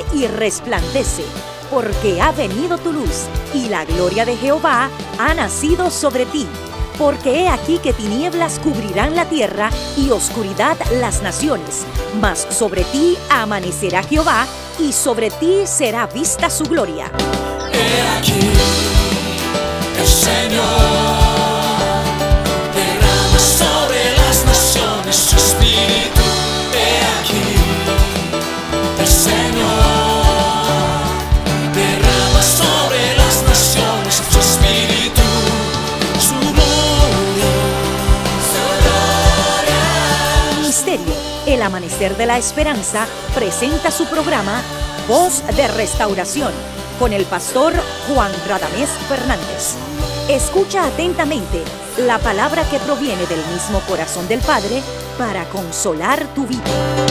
y resplandece, porque ha venido tu luz, y la gloria de Jehová ha nacido sobre ti. Porque he aquí que tinieblas cubrirán la tierra y oscuridad las naciones, mas sobre ti amanecerá Jehová, y sobre ti será vista su gloria. He aquí, el Señor derrama sobre las naciones su espíritu. He aquí, el Señor derrama sobre las naciones su espíritu, su gloria, su gloria. Ministerio El Amanecer de la Esperanza presenta su programa Voz de Restauración con el pastor Juan Radamés Fernández. Escucha atentamente la palabra que proviene del mismo corazón del Padre para consolar tu vida.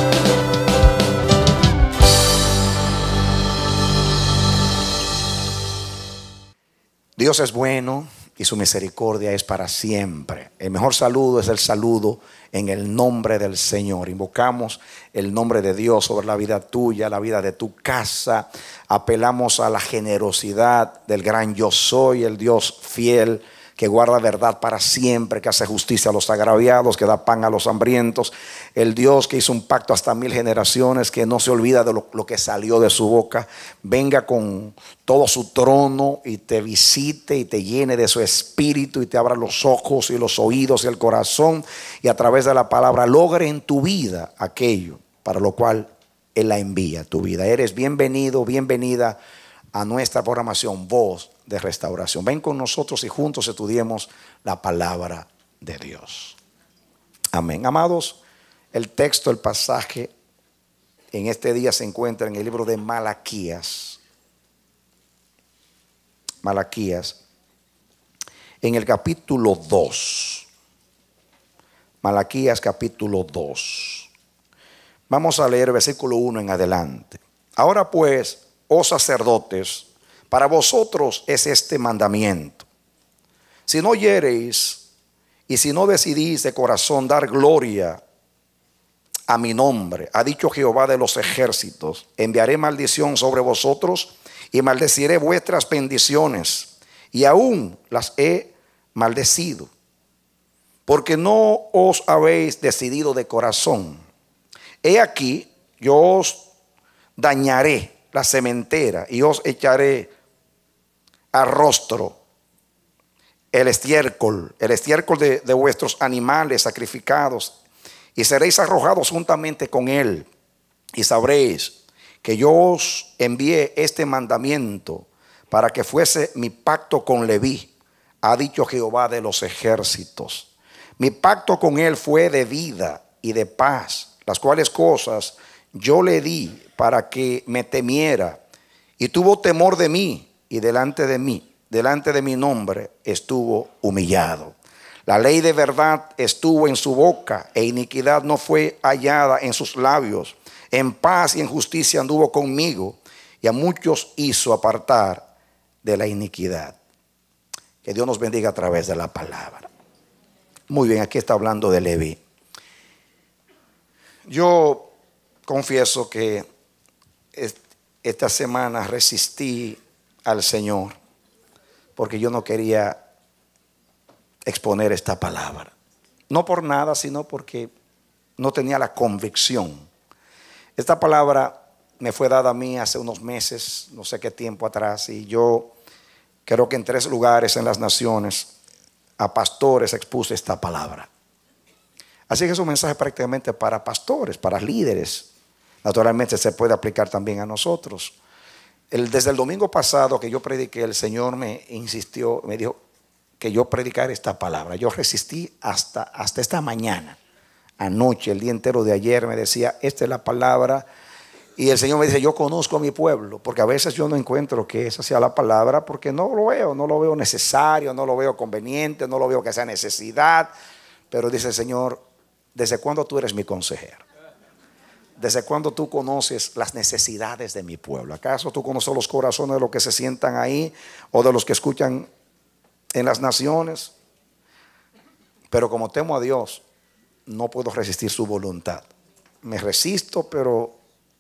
Dios es bueno y su misericordia es para siempre. El mejor saludo es el saludo en el nombre del Señor. Invocamos el nombre de Dios sobre la vida tuya, la vida de tu casa. Apelamos a la generosidad del gran yo soy, el Dios fiel que guarda verdad para siempre, que hace justicia a los agraviados, que da pan a los hambrientos. El Dios que hizo un pacto hasta 1000 generaciones, que no se olvida de lo que salió de su boca. Venga con todo su trono y te visite y te llene de su espíritu y te abra los ojos y los oídos y el corazón, y a través de la palabra logre en tu vida aquello para lo cual Él la envía a tu vida. Eres bienvenido, bienvenida a nuestra programación Voz de Restauración. Ven con nosotros y juntos estudiemos la palabra de Dios. Amén. Amados, el texto, el pasaje en este día se encuentra en el libro de Malaquías. Malaquías, en el capítulo 2. Malaquías capítulo 2. Vamos a leer versículo 1 en adelante. Ahora pues, oh sacerdotes, para vosotros es este mandamiento: si no oyereis y si no decidís de corazón dar gloria a mi nombre, ha dicho Jehová de los ejércitos, enviaré maldición sobre vosotros y maldeciré vuestras bendiciones, y aún las he maldecido, porque no os habéis decidido de corazón. He aquí, yo os dañaré la sementera y os echaré al rostro el estiércol de vuestros animales sacrificados, y seréis arrojados juntamente con él, y sabréis que yo os envié este mandamiento para que fuese mi pacto con Leví, ha dicho Jehová de los ejércitos. Mi pacto con él fue de vida y de paz, las cuales cosas yo le di para que me temiera, y tuvo temor de mí, y delante de mi nombre estuvo humillado. La ley de verdad estuvo en su boca, e iniquidad no fue hallada en sus labios. En paz y en justicia anduvo conmigo, y a muchos hizo apartar de la iniquidad. Que Dios nos bendiga a través de la palabra. Muy bien, aquí está hablando de Leví. Yo confieso que esta semana resistí al Señor porque yo no quería exponer esta palabra. No por nada, sino porque no tenía la convicción. Esta palabra me fue dada a mí hace unos meses, no sé qué tiempo atrás, y yo creo que en 3 lugares en las naciones a pastores expuse esta palabra. Así que es un mensaje prácticamente para pastores, para líderes. Naturalmente se puede aplicar también a nosotros. Desde el domingo pasado que yo prediqué, el Señor me insistió, me dijo que yo predicara esta palabra. Yo resistí hasta esta mañana. Anoche, el día entero de ayer, me decía, esta es la palabra. Y el Señor me dice, yo conozco a mi pueblo, porque a veces yo no encuentro que esa sea la palabra, porque no lo veo necesario, no lo veo conveniente, no lo veo que sea necesidad. Pero dice el Señor, ¿desde cuándo tú eres mi consejero? ¿Desde cuándo tú conoces las necesidades de mi pueblo? ¿Acaso tú conoces los corazones de los que se sientan ahí o de los que escuchan en las naciones? Pero como temo a Dios, no puedo resistir su voluntad. Me resisto, pero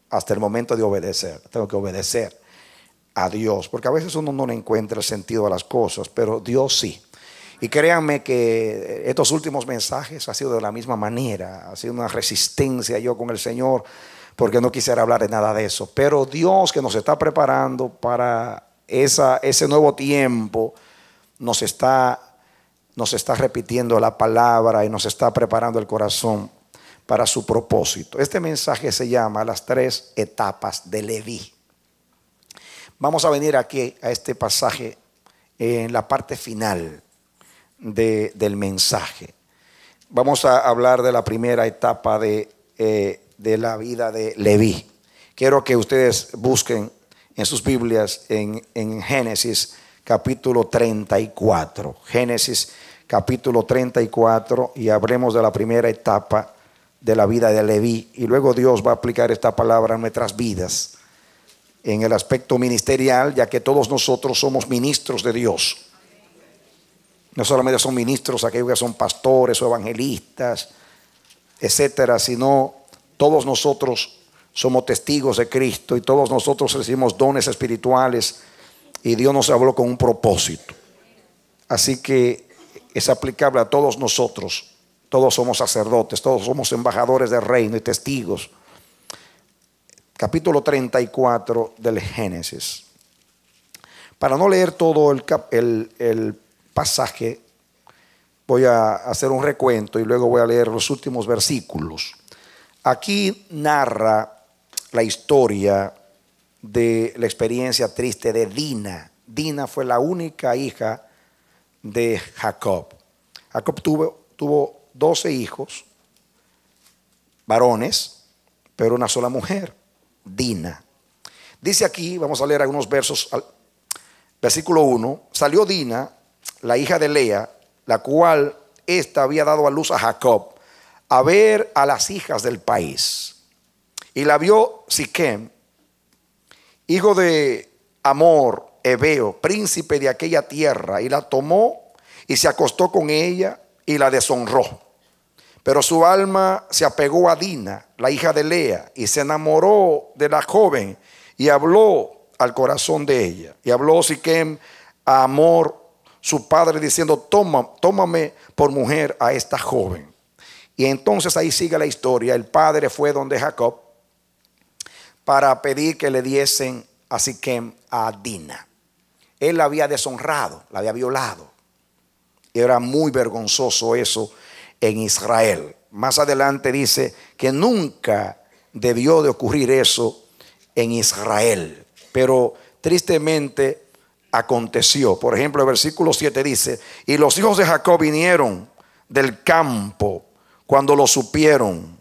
hasta el momento de obedecer. Tengo que obedecer a Dios, porque a veces uno no le encuentra el sentido a las cosas, pero Dios sí. Y créanme que estos últimos mensajes ha sido de la misma manera. Ha sido una resistencia yo con el Señor, porque no quisiera hablar de nada de eso. Pero Dios, que nos está preparando para ese nuevo tiempo, nos está repitiendo la palabra y nos está preparando el corazón para su propósito. Este mensaje se llama Las 3 etapas de Leví. Vamos a venir aquí a este pasaje en la parte final del mensaje. Vamos a hablar de la primera etapa de la vida de Leví. Quiero que ustedes busquen en sus Biblias en Génesis capítulo 34. Génesis capítulo 34, y hablemos de la primera etapa de la vida de Leví. Y luego Dios va a aplicar esta palabra en nuestras vidas en el aspecto ministerial, ya que todos nosotros somos ministros de Dios. No solamente son ministros aquellos que son pastores o evangelistas, etcétera, sino todos nosotros somos testigos de Cristo y todos nosotros recibimos dones espirituales y Dios nos habló con un propósito. Así que es aplicable a todos nosotros. Todos somos sacerdotes, todos somos embajadores del reino y testigos. Capítulo 34 del Génesis. Para no leer todo el pasaje, voy a hacer un recuento y luego voy a leer los últimos versículos. Aquí narra la historia de la experiencia triste de Dina. Dina fue la única hija de Jacob. Jacob tuvo 12 hijos, varones, pero una sola mujer, Dina. Dice aquí, vamos a leer algunos versos. Versículo 1: salió Dina, la hija de Lea, la cual ésta había dado a luz a Jacob, a ver a las hijas del país. Y la vio Siquem, hijo de Amor, Ebeo, príncipe de aquella tierra, y la tomó y se acostó con ella y la deshonró. Pero su alma se apegó a Dina, la hija de Lea, y se enamoró de la joven y habló al corazón de ella. Y habló Siquem a Amor, su padre, diciendo: tómame por mujer a esta joven. Y entonces ahí sigue la historia. El padre fue donde Jacob para pedir que le diesen a Siquem a Dina. Él la había deshonrado, la había violado. Y era muy vergonzoso eso en Israel. Más adelante dice que nunca debió de ocurrir eso en Israel, pero tristemente aconteció. Por ejemplo, el versículo 7 dice: y los hijos de Jacob vinieron del campo cuando lo supieron,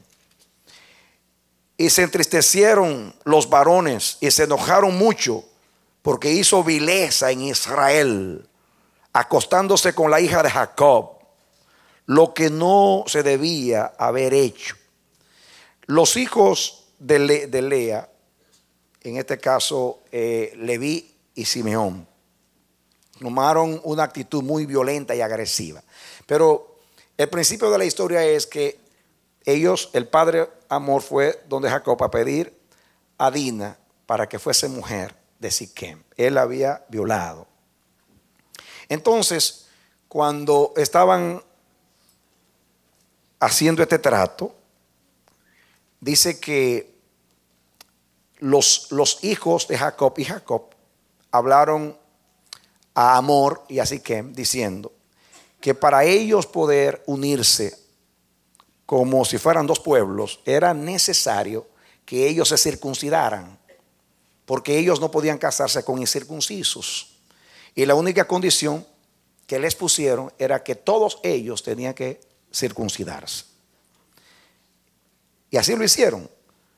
y se entristecieron los varones y se enojaron mucho, porque hizo vileza en Israel, acostándose con la hija de Jacob, lo que no se debía haber hecho. Los hijos de Lea, en este caso Leví y Simeón, tomaron una actitud muy violenta y agresiva. Pero el principio de la historia es que ellos, el padre Amor, fue donde Jacob a pedir a Dina para que fuese mujer de Siquem. Él la había violado. Entonces, cuando estaban haciendo este trato, dice que los hijos de Jacob y Jacob hablaron a Amor y a Siquem diciendo que para ellos poder unirse como si fueran dos pueblos, era necesario que ellos se circuncidaran, porque ellos no podían casarse con incircuncisos. Y la única condición que les pusieron era que todos ellos tenían que circuncidarse. Y así lo hicieron.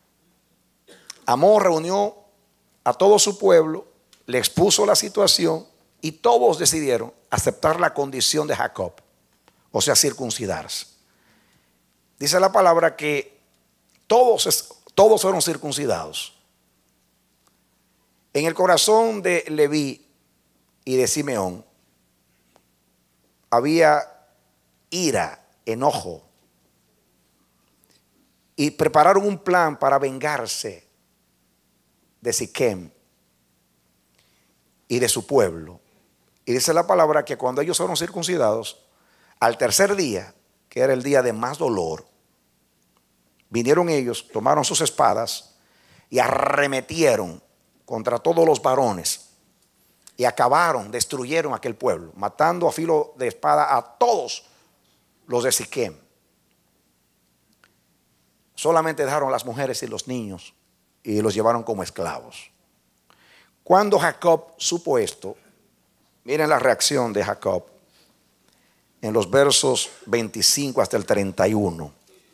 Amor reunió a todo su pueblo, le expuso la situación y todos decidieron aceptar la condición de Jacob, o sea, circuncidarse. Dice la palabra que todos fueron circuncidados. En el corazón de Leví y de Simeón había ira, enojo, y prepararon un plan para vengarse de Siquem y de su pueblo. Y dice la palabra que cuando ellos fueron circuncidados, al tercer día, que era el día de más dolor, vinieron ellos, tomaron sus espadas y arremetieron contra todos los varones y acabaron, destruyeron aquel pueblo, matando a filo de espada a todos los de Siquem. Solamente dejaron las mujeres y los niños y los llevaron como esclavos. Cuando Jacob supo esto, miren la reacción de Jacob en los versos 25 hasta el 31.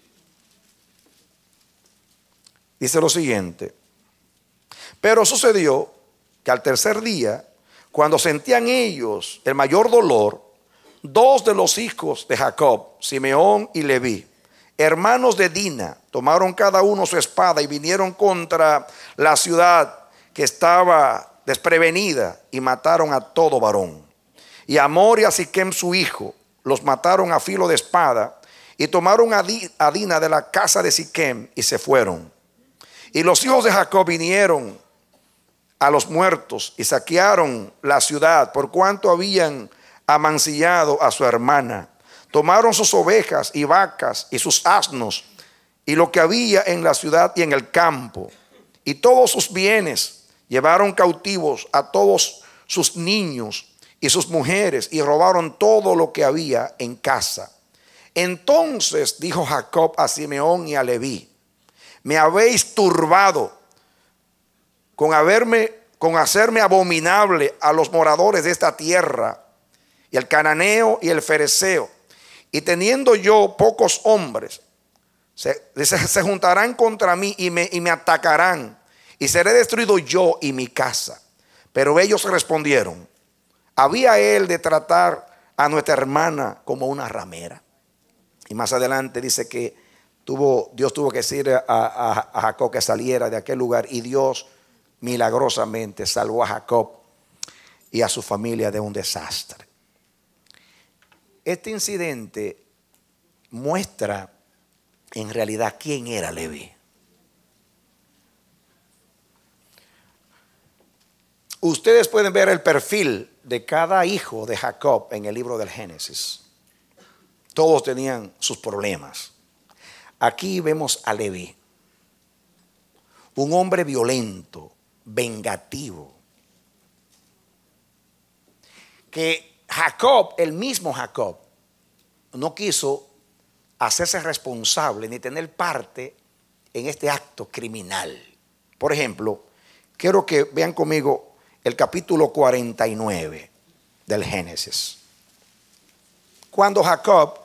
Dice lo siguiente: pero sucedió que al tercer día, cuando sentían ellos el mayor dolor, dos de los hijos de Jacob, Simeón y Leví, hermanos de Dina, tomaron cada uno su espada y vinieron contra la ciudad que estaba desprevenida y mataron a todo varón. Y a Amor y a Siquem su hijo los mataron a filo de espada y tomaron a Dina de la casa de Siquem y se fueron. Y los hijos de Jacob vinieron a los muertos y saquearon la ciudad por cuanto habían amancillado a su hermana. Tomaron sus ovejas y vacas y sus asnos y lo que había en la ciudad y en el campo y todos sus bienes. Llevaron cautivos a todos sus niños y sus mujeres y robaron todo lo que había en casa. Entonces dijo Jacob a Simeón y a Leví: me habéis turbado con hacerme abominable a los moradores de esta tierra, y el cananeo y el fereceo, y teniendo yo pocos hombres, se juntarán contra mí y me atacarán, y seré destruido yo y mi casa. Pero ellos respondieron: ¿había él de tratar a nuestra hermana como una ramera? Y más adelante dice que Dios tuvo que decir a Jacob que saliera de aquel lugar, y Dios milagrosamente salvó a Jacob y a su familia de un desastre. Este incidente muestra en realidad quién era Leví. Ustedes pueden ver el perfil de cada hijo de Jacob en el libro del Génesis. Todos tenían sus problemas. Aquí vemos a Leví, un hombre violento, vengativo, que Jacob, el mismo Jacob, no quiso hacerse responsable ni tener parte en este acto criminal. Por ejemplo, quiero que vean conmigo el capítulo 49 del Génesis. Cuando Jacob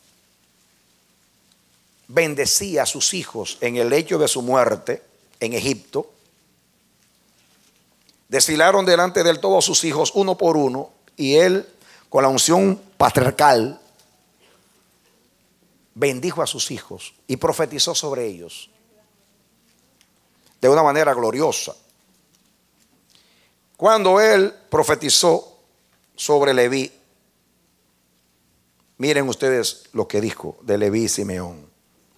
bendecía a sus hijos en el lecho de su muerte en Egipto, desfilaron delante de él todos sus hijos uno por uno, y él, con la unción patriarcal, bendijo a sus hijos y profetizó sobre ellos de una manera gloriosa. Cuando él profetizó sobre Leví, miren ustedes lo que dijo de Leví y Simeón.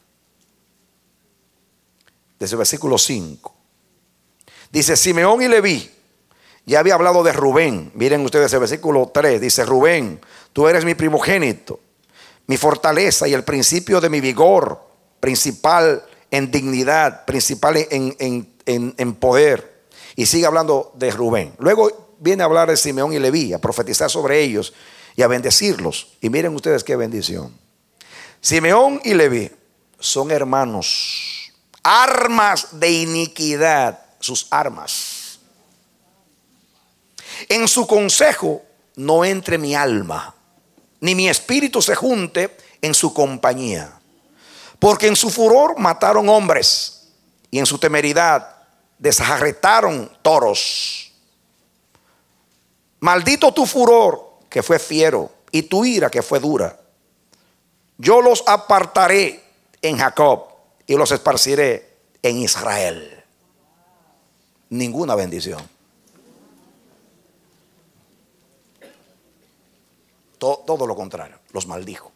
Desde el versículo 5 dice: Simeón y Leví. Ya había hablado de Rubén. Miren ustedes el versículo 3. Dice: Rubén, tú eres mi primogénito, mi fortaleza y el principio de mi vigor, principal en dignidad, principal en poder. Y sigue hablando de Rubén. Luego viene a hablar de Simeón y Leví, a profetizar sobre ellos y a bendecirlos. Y miren ustedes qué bendición. Simeón y Leví son hermanos, armas de iniquidad, sus armas. En su consejo no entre mi alma, ni mi espíritu se junte en su compañía. Porque en su furor mataron hombres, y en su temeridad desjarretaron toros. Maldito tu furor, que fue fiero, y tu ira, que fue dura. Yo los apartaré en Jacob y los esparciré en Israel. Ninguna bendición. Todo lo contrario, los maldijo.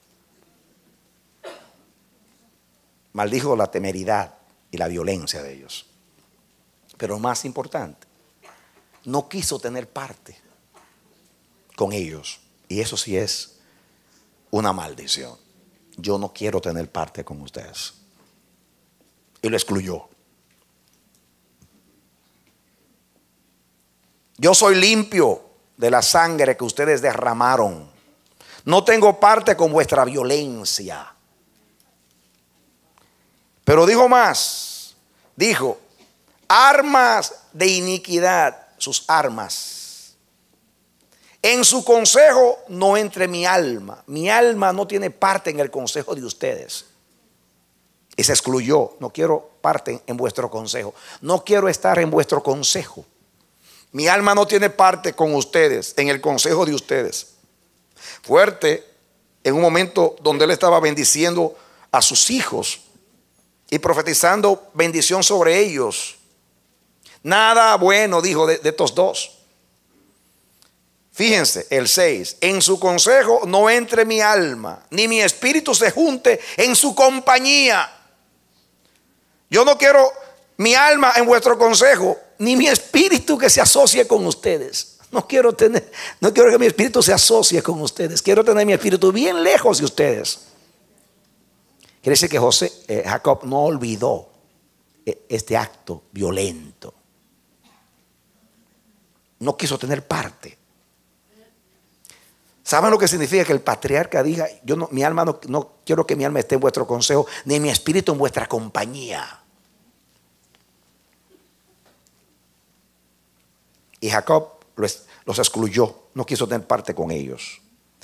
Maldijo la temeridad y la violencia de ellos. Pero más importante, no quiso tener parte con ellos. Y eso sí es una maldición. Yo no quiero tener parte con ustedes. Y lo excluyó. Yo soy limpio de la sangre que ustedes derramaron. No tengo parte con vuestra violencia. Pero dijo más. Dijo, armas de iniquidad, sus armas. En su consejo no entre mi alma. Mi alma no tiene parte en el consejo de ustedes. Y se excluyó. No quiero parte en vuestro consejo. No quiero estar en vuestro consejo. Mi alma no tiene parte con ustedes, en el consejo de ustedes. Fuerte, en un momento donde él estaba bendiciendo a sus hijos y profetizando bendición sobre ellos. Nada bueno dijo de estos dos. Fíjense, el 6. En su consejo no entre mi alma, ni mi espíritu se junte en su compañía. Yo no quiero mi alma en vuestro consejo, ni mi espíritu que se asocie con ustedes. No quiero que mi espíritu se asocie con ustedes. Quiero tener mi espíritu bien lejos de ustedes. Quiere decir que Jacob no olvidó este acto violento. No quiso tener parte. ¿Saben lo que significa que el patriarca diga, mi alma no quiero que mi alma esté en vuestro consejo, ni mi espíritu en vuestra compañía? Y Jacob los excluyó, no quiso tener parte con ellos.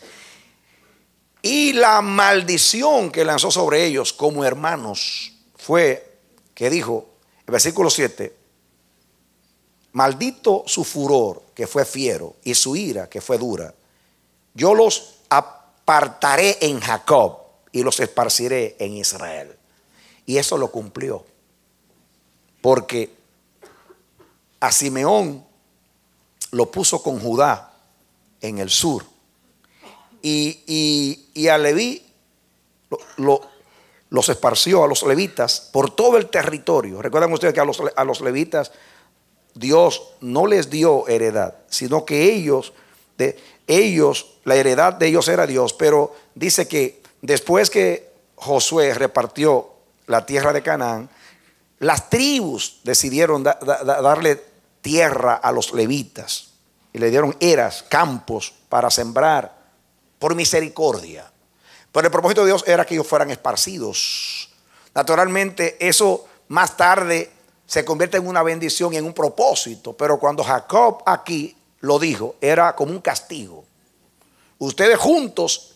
Y la maldición que lanzó sobre ellos como hermanos fue que dijo, el versículo 7, maldito su furor que fue fiero y su ira que fue dura. Yo los apartaré en Jacob y los esparciré en Israel. Y eso lo cumplió. Porque a Simeón lo puso con Judá en el sur. Y a Leví los esparció, a los levitas, por todo el territorio. Recuerdan ustedes que a los levitas Dios no les dio heredad, sino que ellos, la heredad de ellos era Dios. Pero dice que después que Josué repartió la tierra de Canaán, las tribus decidieron darle tierra a los levitas y le dieron eras, campos para sembrar por misericordia. Pero el propósito de Dios era que ellos fueran esparcidos. Naturalmente eso más tarde se convierte en una bendición y en un propósito. Pero cuando Jacob aquí lo dijo, era como un castigo. Ustedes juntos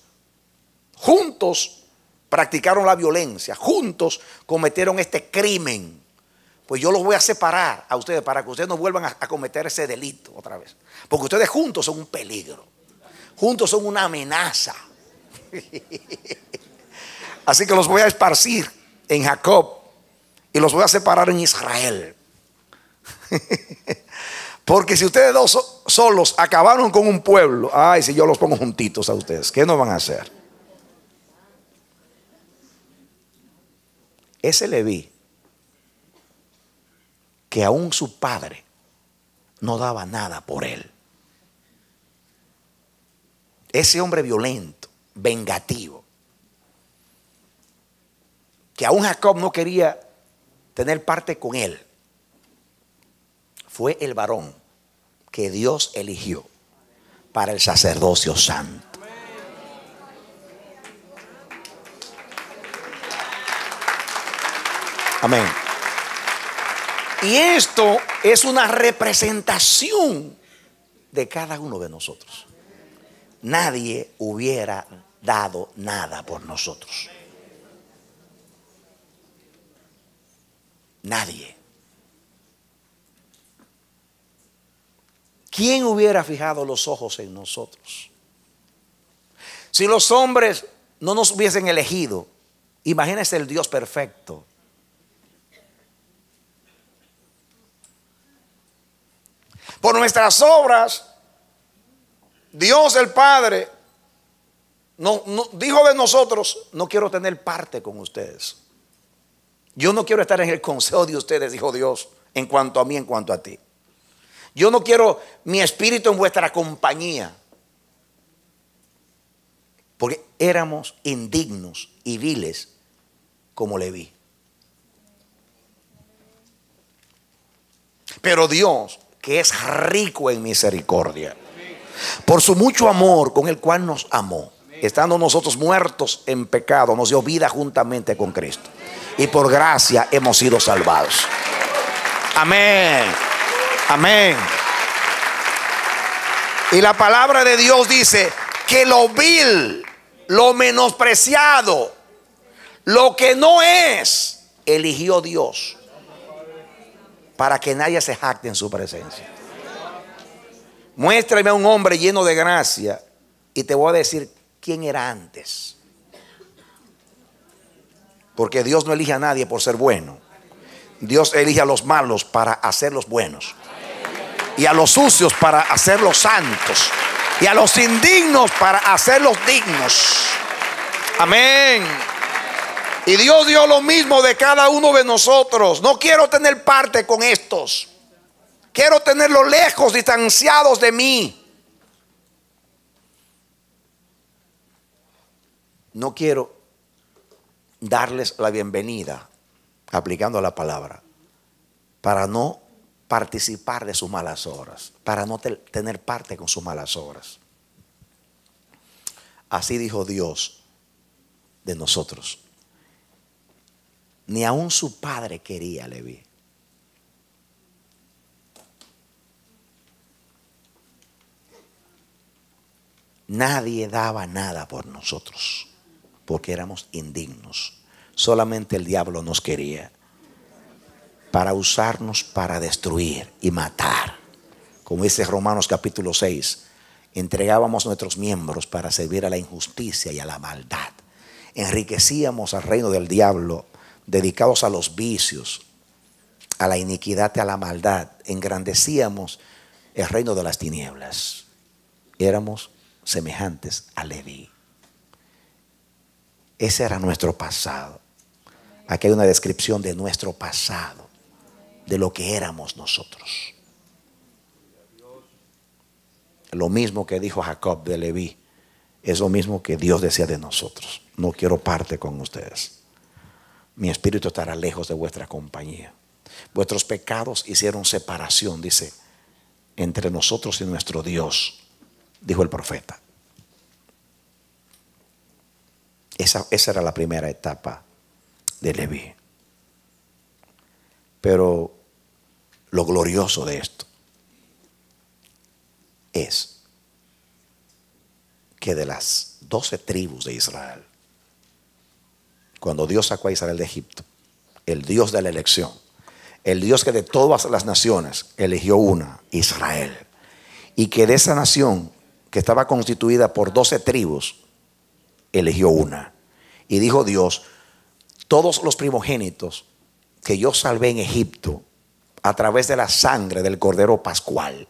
practicaron la violencia, juntos cometieron este crimen. Pues yo los voy a separar a ustedes para que ustedes no vuelvan a cometer ese delito otra vez. Porque ustedes juntos son un peligro. Juntos son una amenaza. Así que los voy a esparcir en Jacob y los voy a separar en Israel. Porque si ustedes dos solos acabaron con un pueblo, ay, si yo los pongo juntitos a ustedes, ¿qué no van a hacer? Ese Leví, que aún su padre no daba nada por él. Ese hombre violento, vengativo, que aún Jacob no quería tener parte con él, fue el varón que Dios eligió para el sacerdocio santo. Amén. Y esto es una representación de cada uno de nosotros. Nadie hubiera dado nada por nosotros. Nadie. ¿Quién hubiera fijado los ojos en nosotros? Si los hombres no nos hubiesen elegido, imagínense el Dios perfecto. Por nuestras obras, Dios el Padre no dijo de nosotros, no quiero tener parte con ustedes. Yo no quiero estar en el consejo de ustedes, dijo Dios en cuanto a mí, en cuanto a ti. Yo no quiero mi espíritu en vuestra compañía. Porque éramos indignos y viles como Leví. Pero Dios, que es rico en misericordia, por su mucho amor con el cual nos amó, estando nosotros muertos en pecado, nos dio vida juntamente con Cristo. Y por gracia hemos sido salvados. Amén. Amén. Y la palabra de Dios dice que lo vil, lo menospreciado, lo que no es, eligió Dios para que nadie se jacte en su presencia. Muéstrame a un hombre lleno de gracia y te voy a decir quién era antes. Porque Dios no elige a nadie por ser bueno. Dios elige a los malos para hacerlos buenos, y a los sucios para hacerlos santos, y a los indignos para hacerlos dignos. Amén. Y Dios dio lo mismo de cada uno de nosotros. No quiero tener parte con estos. Quiero tenerlos lejos, distanciados de mí. No quiero darles la bienvenida, aplicando la palabra, para no participar de sus malas obras, para no tener parte con sus malas obras. Así dijo Dios de nosotros. Ni aun su padre quería a Leví. Nadie daba nada por nosotros, porque éramos indignos. Solamente el diablo nos quería para usarnos para destruir y matar. Como dice Romanos capítulo 6, entregábamos nuestros miembros para servir a la injusticia y a la maldad. Enriquecíamos al reino del diablo, dedicados a los vicios, a la iniquidad y a la maldad. Engrandecíamos el reino de las tinieblas. Éramos semejantes a Leví. Ese era nuestro pasado. Aquí hay una descripción de nuestro pasado, de lo que éramos nosotros. Lo mismo que dijo Jacob de Leví es lo mismo que Dios decía de nosotros. No quiero parte con ustedes. Mi espíritu estará lejos de vuestra compañía. Vuestros pecados hicieron separación, dice, entre nosotros y nuestro Dios, dijo el profeta. Esa era la primera etapa de Leví. Pero lo glorioso de esto es que de las 12 tribus de Israel, cuando Dios sacó a Israel de Egipto, el Dios de la elección, el Dios que de todas las naciones eligió una, Israel, y que de esa nación que estaba constituida por 12 tribus, eligió una. Y dijo Dios: todos los primogénitos que yo salvé en Egipto a través de la sangre del Cordero Pascual,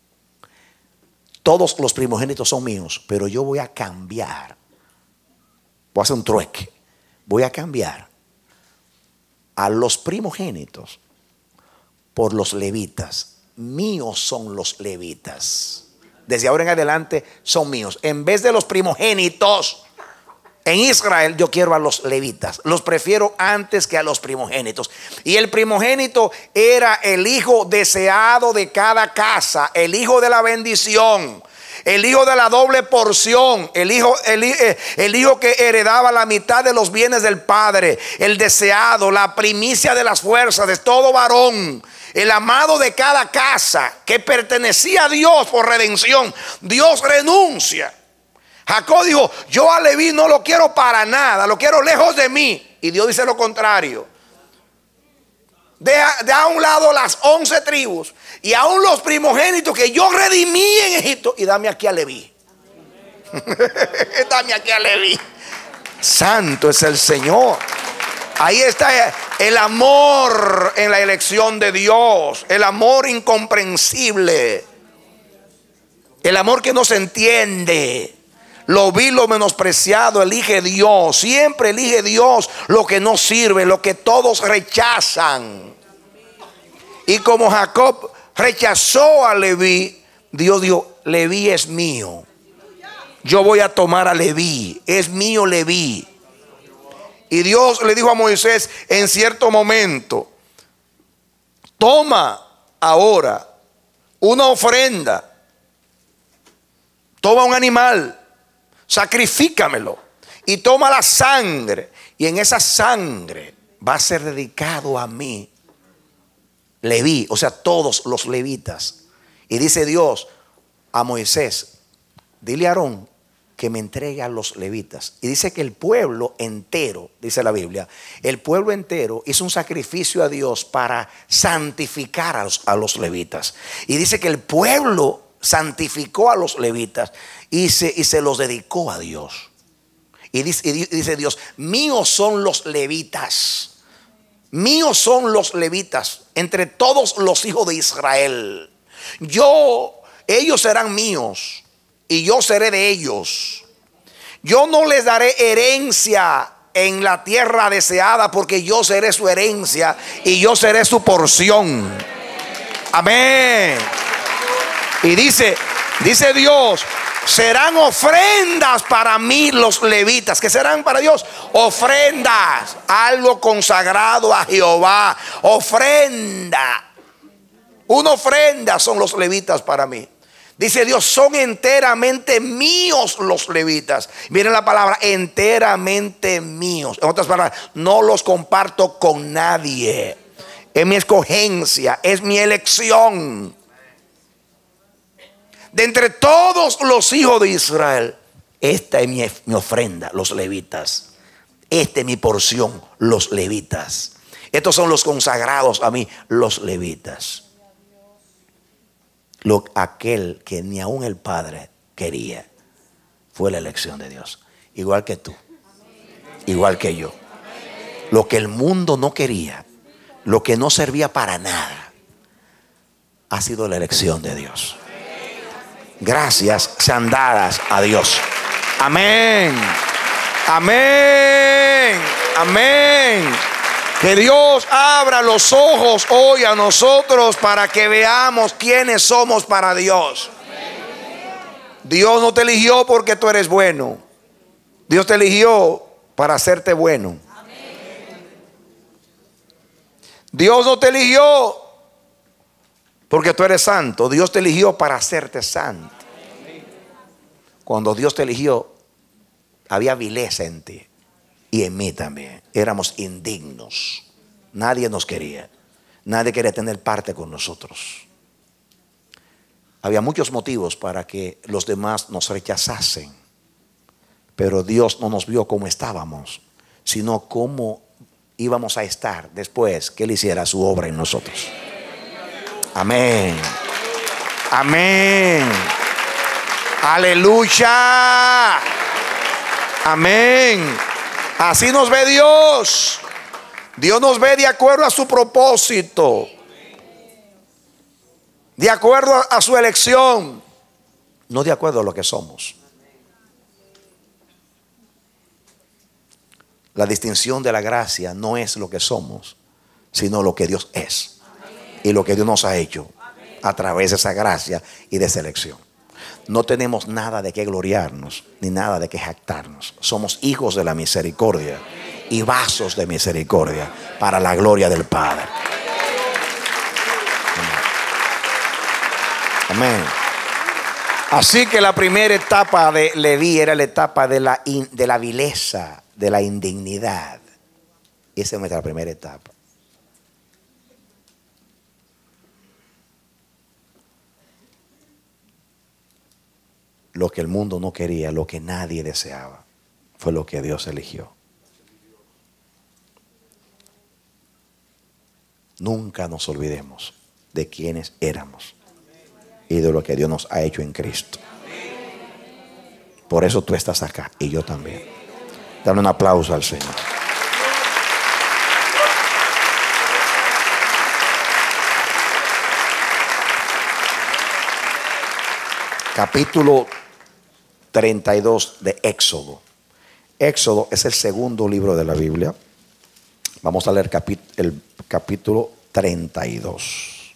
todos los primogénitos son míos, pero yo voy a cambiar. Voy a hacer un trueque. Voy a cambiar a los primogénitos por los levitas. Míos son los levitas. Desde ahora en adelante son míos. En vez de los primogénitos en Israel, yo quiero a los levitas. Los prefiero antes que a los primogénitos. Y el primogénito era el hijo deseado de cada casa, el hijo de la bendición, el hijo de la doble porción, el hijo que heredaba la mitad de los bienes del padre, el deseado, la primicia de las fuerzas de todo varón, el amado de cada casa, que pertenecía a Dios por redención. Dios renuncia. Jacob dijo: yo a Leví no lo quiero para nada, lo quiero lejos de mí. Y Dios dice lo contrario. Deja a un lado las 11 tribus y aún los primogénitos que yo redimí en Egipto, y dame aquí a Leví. Dame aquí a Leví. Santo es el Señor. Ahí está el amor en la elección de Dios, el amor incomprensible, el amor que no se entiende. Lo vil, lo menospreciado, elige Dios. Siempre elige Dios lo que no sirve, lo que todos rechazan. Y como Jacob rechazó a Leví, Dios dijo, Leví es mío. Yo voy a tomar a Leví. Es mío Leví. Y Dios le dijo a Moisés en cierto momento, toma ahora una ofrenda. Toma un animal, sacrifícamelo y toma la sangre. Y en esa sangre va a ser dedicado a mí, Leví, o sea, todos los levitas. Y dice Dios a Moisés, dile a Aarón que me entregue a los levitas. Y dice que el pueblo entero, dice la Biblia, el pueblo entero hizo un sacrificio a Dios para santificar a los levitas. Y dice que el pueblo santificó a los levitas y se los dedicó a Dios. Y dice Dios, míos son los levitas. Míos son los levitas entre todos los hijos de Israel. Ellos serán míos y yo seré de ellos. Yo no les daré herencia en la tierra deseada, porque yo seré su herencia y yo seré su porción. Amén. Y dice Dios, serán ofrendas para mí los levitas. ¿Qué serán para Dios? Ofrendas, algo consagrado a Jehová. Ofrenda. Una ofrenda son los levitas para mí. Dice Dios, son enteramente míos los levitas. Miren la palabra, enteramente míos. En otras palabras, no los comparto con nadie. Es mi escogencia, es mi elección. De entre todos los hijos de Israel, esta es mi ofrenda, los levitas. Esta es mi porción, los levitas. Estos son los consagrados a mí, los levitas. Aquel que ni aún el Padre quería, fue la elección de Dios. Igual que tú, igual que yo. Lo que el mundo no quería, lo que no servía para nada, ha sido la elección de Dios. Gracias sean dadas a Dios. Amén. Amén. Amén. Que Dios abra los ojos hoy a nosotros para que veamos quiénes somos para Dios. Dios no te eligió porque tú eres bueno. Dios te eligió para hacerte bueno. Dios no te eligió porque tú eres santo. Dios te eligió para hacerte santo. Cuando Dios te eligió, había vileza en ti y en mí también. Éramos indignos. Nadie nos quería. Nadie quería tener parte con nosotros. Había muchos motivos para que los demás nos rechazasen. Pero Dios no nos vio como estábamos, sino como íbamos a estar después que Él hiciera su obra en nosotros. Amén. Amén. Aleluya. Amén. Así nos ve Dios. Dios nos ve de acuerdo a su propósito, de acuerdo a su elección, no de acuerdo a lo que somos. La distinción de la gracia no es lo que somos, sino lo que Dios es y lo que Dios nos ha hecho a través de esa gracia y de esa elección. No tenemos nada de qué gloriarnos ni nada de qué jactarnos. Somos hijos de la misericordia y vasos de misericordia para la gloria del Padre. Amén. Así que la primera etapa de Leví era la etapa de la vileza, de la indignidad. Y esa es nuestra primera etapa. Lo que el mundo no quería, lo que nadie deseaba, fue lo que Dios eligió. Nunca nos olvidemos de quiénes éramos y de lo que Dios nos ha hecho en Cristo. Por eso tú estás acá y yo también. Dale un aplauso al Señor. Capítulo 32 de Éxodo. Éxodo es el segundo libro de la Biblia. Vamos a leer el capítulo 32.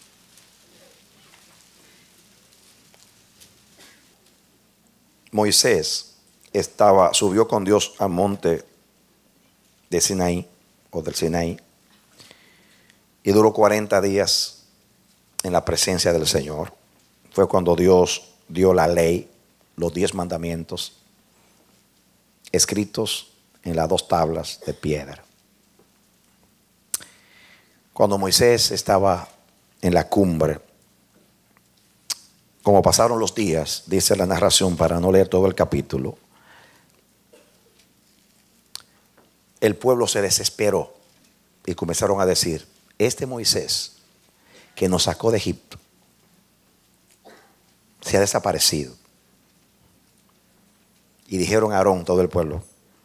Moisés subió con Dios al monte de Sinaí o del Sinaí y duró 40 días en la presencia del Señor. Fue cuando Dios dio la ley, los 10 mandamientos escritos en las 2 tablas de piedra. Cuando Moisés estaba en la cumbre, como pasaron los días, dice la narración para no leer todo el capítulo, el pueblo se desesperó y comenzaron a decir: este Moisés que nos sacó de Egipto se ha desaparecido. Y dijeron a Aarón, todo el pueblo: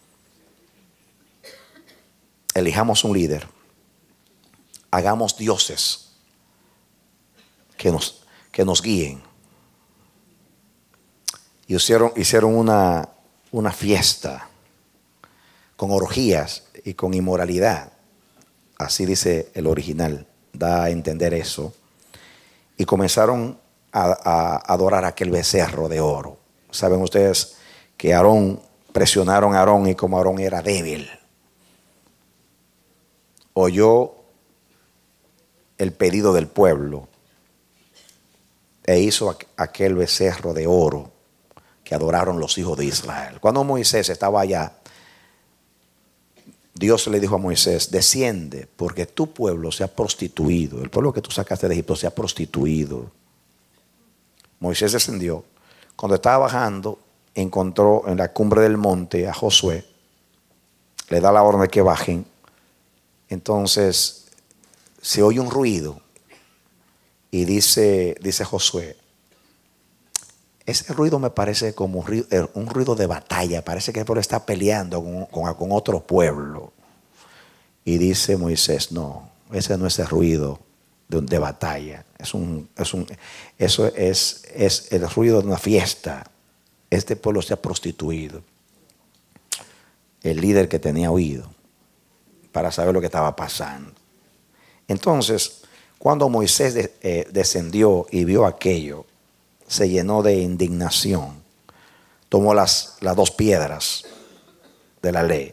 elijamos un líder, hagamos dioses que nos guíen. Y hicieron una fiesta con orgías y con inmoralidad. Así dice el original, da a entender eso. Y comenzaron a adorar a aquel becerro de oro. Saben ustedes que presionaron a Aarón, y como Aarón era débil, oyó el pedido del pueblo e hizo aquel becerro de oro que adoraron los hijos de Israel. Cuando Moisés estaba allá, Dios le dijo a Moisés: desciende, porque tu pueblo se ha prostituido. El pueblo que tú sacaste de Egipto se ha prostituido. Moisés descendió. Cuando estaba bajando, encontró en la cumbre del monte a Josué. Le da la orden de que bajen. Entonces se oye un ruido y dice Josué: ese ruido me parece como un ruido de batalla. Parece que el pueblo está peleando con otro pueblo. Y dice Moisés: no, ese no es el ruido de batalla. Eso es el ruido de una fiesta. Este pueblo se ha prostituido. El líder que tenía oído para saber lo que estaba pasando. Entonces, cuando Moisés descendió y vio aquello, se llenó de indignación. Tomó las 2 piedras de la ley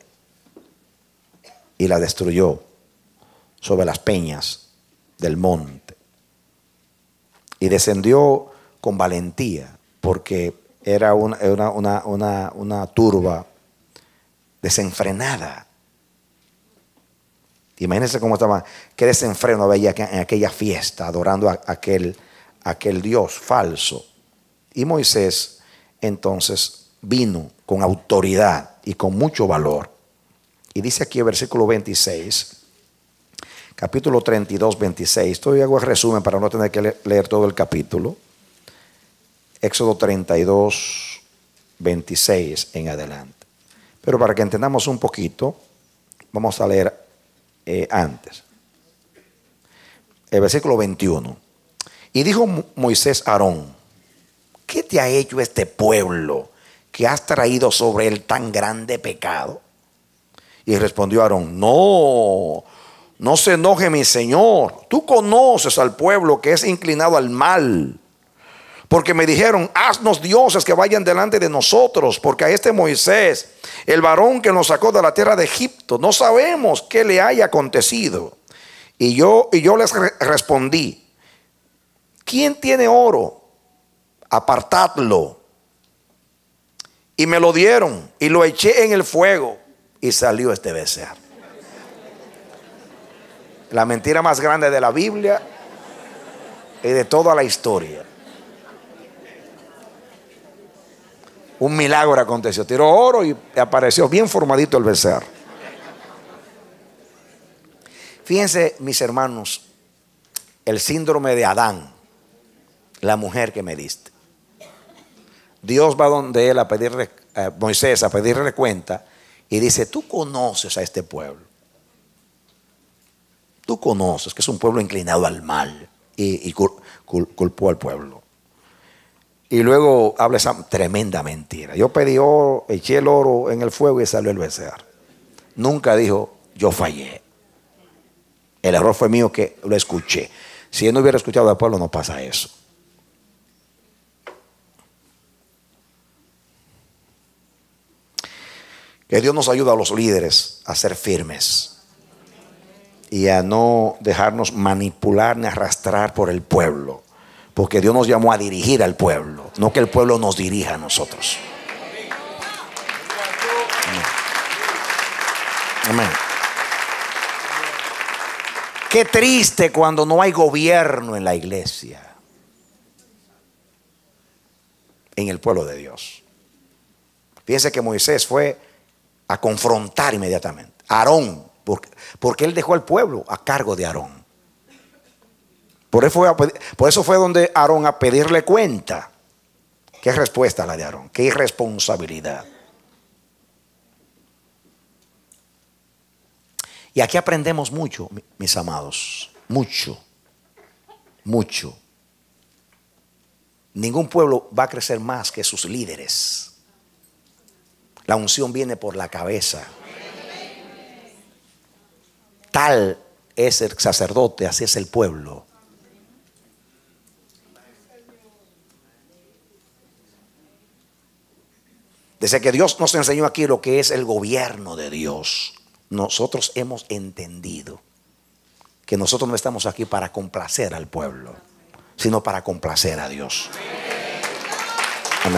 y las destruyó sobre las peñas del monte. Y descendió con valentía, porque era una turba desenfrenada. Imagínense cómo estaba, qué desenfreno veía en aquella fiesta, adorando a aquel Dios falso. Y Moisés entonces vino con autoridad y con mucho valor. Y dice aquí el versículo 26, capítulo 32, 26. Estoy hago el resumen para no tener que leer todo el capítulo. Éxodo 32, 26 en adelante. Pero para que entendamos un poquito, vamos a leer antes. El versículo 21. Y dijo Moisés a Aarón: ¿qué te ha hecho este pueblo que has traído sobre él tan grande pecado? Y respondió Aarón: no se enoje mi señor. Tú conoces al pueblo que es inclinado al mal. Porque me dijeron: haznos dioses que vayan delante de nosotros, porque a este Moisés, el varón que nos sacó de la tierra de Egipto, no sabemos qué le haya acontecido. Y yo les respondí: ¿quién tiene oro? Apartadlo. Y me lo dieron y lo eché en el fuego y salió este becerro. La mentira más grande de la Biblia y de toda la historia. Un milagro aconteció. Tiró oro y apareció bien formadito el becerro. Fíjense, mis hermanos, el síndrome de Adán, la mujer que me diste. Dios va donde él a pedirle, a Moisés a pedirle cuenta, y dice: tú conoces a este pueblo. Tú conoces que es un pueblo inclinado al mal. Y culpó al pueblo. Y luego habla esa tremenda mentira. Yo pedí oro, eché el oro en el fuego y salió el becerro. Nunca dijo: yo fallé. El error fue mío que lo escuché. Si él no hubiera escuchado al pueblo, no pasa eso. Que Dios nos ayude a los líderes a ser firmes y a no dejarnos manipular ni arrastrar por el pueblo, porque Dios nos llamó a dirigir al pueblo, no que el pueblo nos dirija a nosotros. Amén. Qué triste cuando no hay gobierno en la iglesia, en el pueblo de Dios. Fíjense que Moisés fue a confrontar inmediatamente a Aarón, porque él dejó al pueblo a cargo de Aarón. Por eso fue donde Aarón a pedirle cuenta. ¿Qué respuesta la de Aarón? ¿Qué irresponsabilidad? Y aquí aprendemos mucho, mis amados. Mucho. Mucho. Ningún pueblo va a crecer más que sus líderes. La unción viene por la cabeza. Tal es el sacerdote, así es el pueblo. Desde que Dios nos enseñó aquí lo que es el gobierno de Dios, nosotros hemos entendido que nosotros no estamos aquí para complacer al pueblo, sino para complacer a Dios. Amén.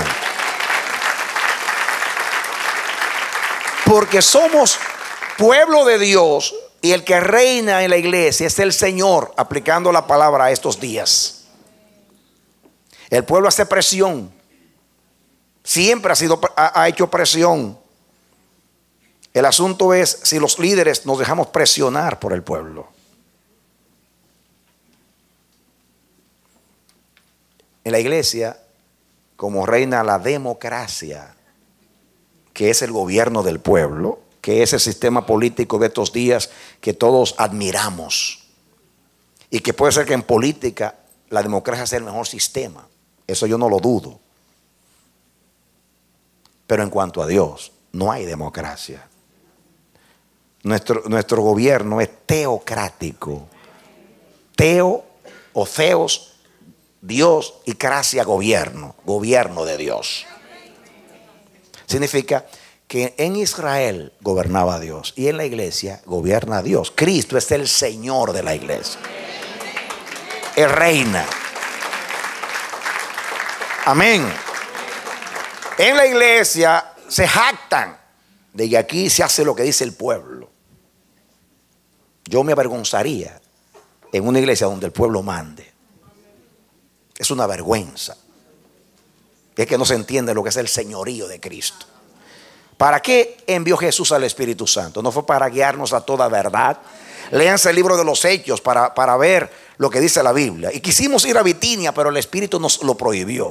Porque somos pueblo de Dios y el que reina en la iglesia es el Señor, aplicando la palabra a estos días. El pueblo hace presión. Siempre ha hecho presión. El asunto es si los líderes nos dejamos presionar por el pueblo. En la iglesia, como reina la democracia, que es el gobierno del pueblo, que es el sistema político de estos días que todos admiramos, y que puede ser que en política la democracia sea el mejor sistema, eso yo no lo dudo. Pero en cuanto a Dios, no hay democracia. Nuestro gobierno es teocrático. Teo o theos, Dios, y cracia, gobierno. Gobierno de Dios. Significa que en Israel gobernaba Dios y en la iglesia gobierna Dios. Cristo es el Señor de la iglesia. Él reina. Amén. En la iglesia se jactan de que aquí se hace lo que dice el pueblo. Yo me avergonzaría en una iglesia donde el pueblo mande. Es una vergüenza. Es que no se entiende lo que es el señorío de Cristo. ¿Para qué envió Jesús al Espíritu Santo? No fue para guiarnos a toda verdad. Léanse el libro de los Hechos para ver lo que dice la Biblia. Y quisimos ir a Bitinia, pero el Espíritu nos lo prohibió.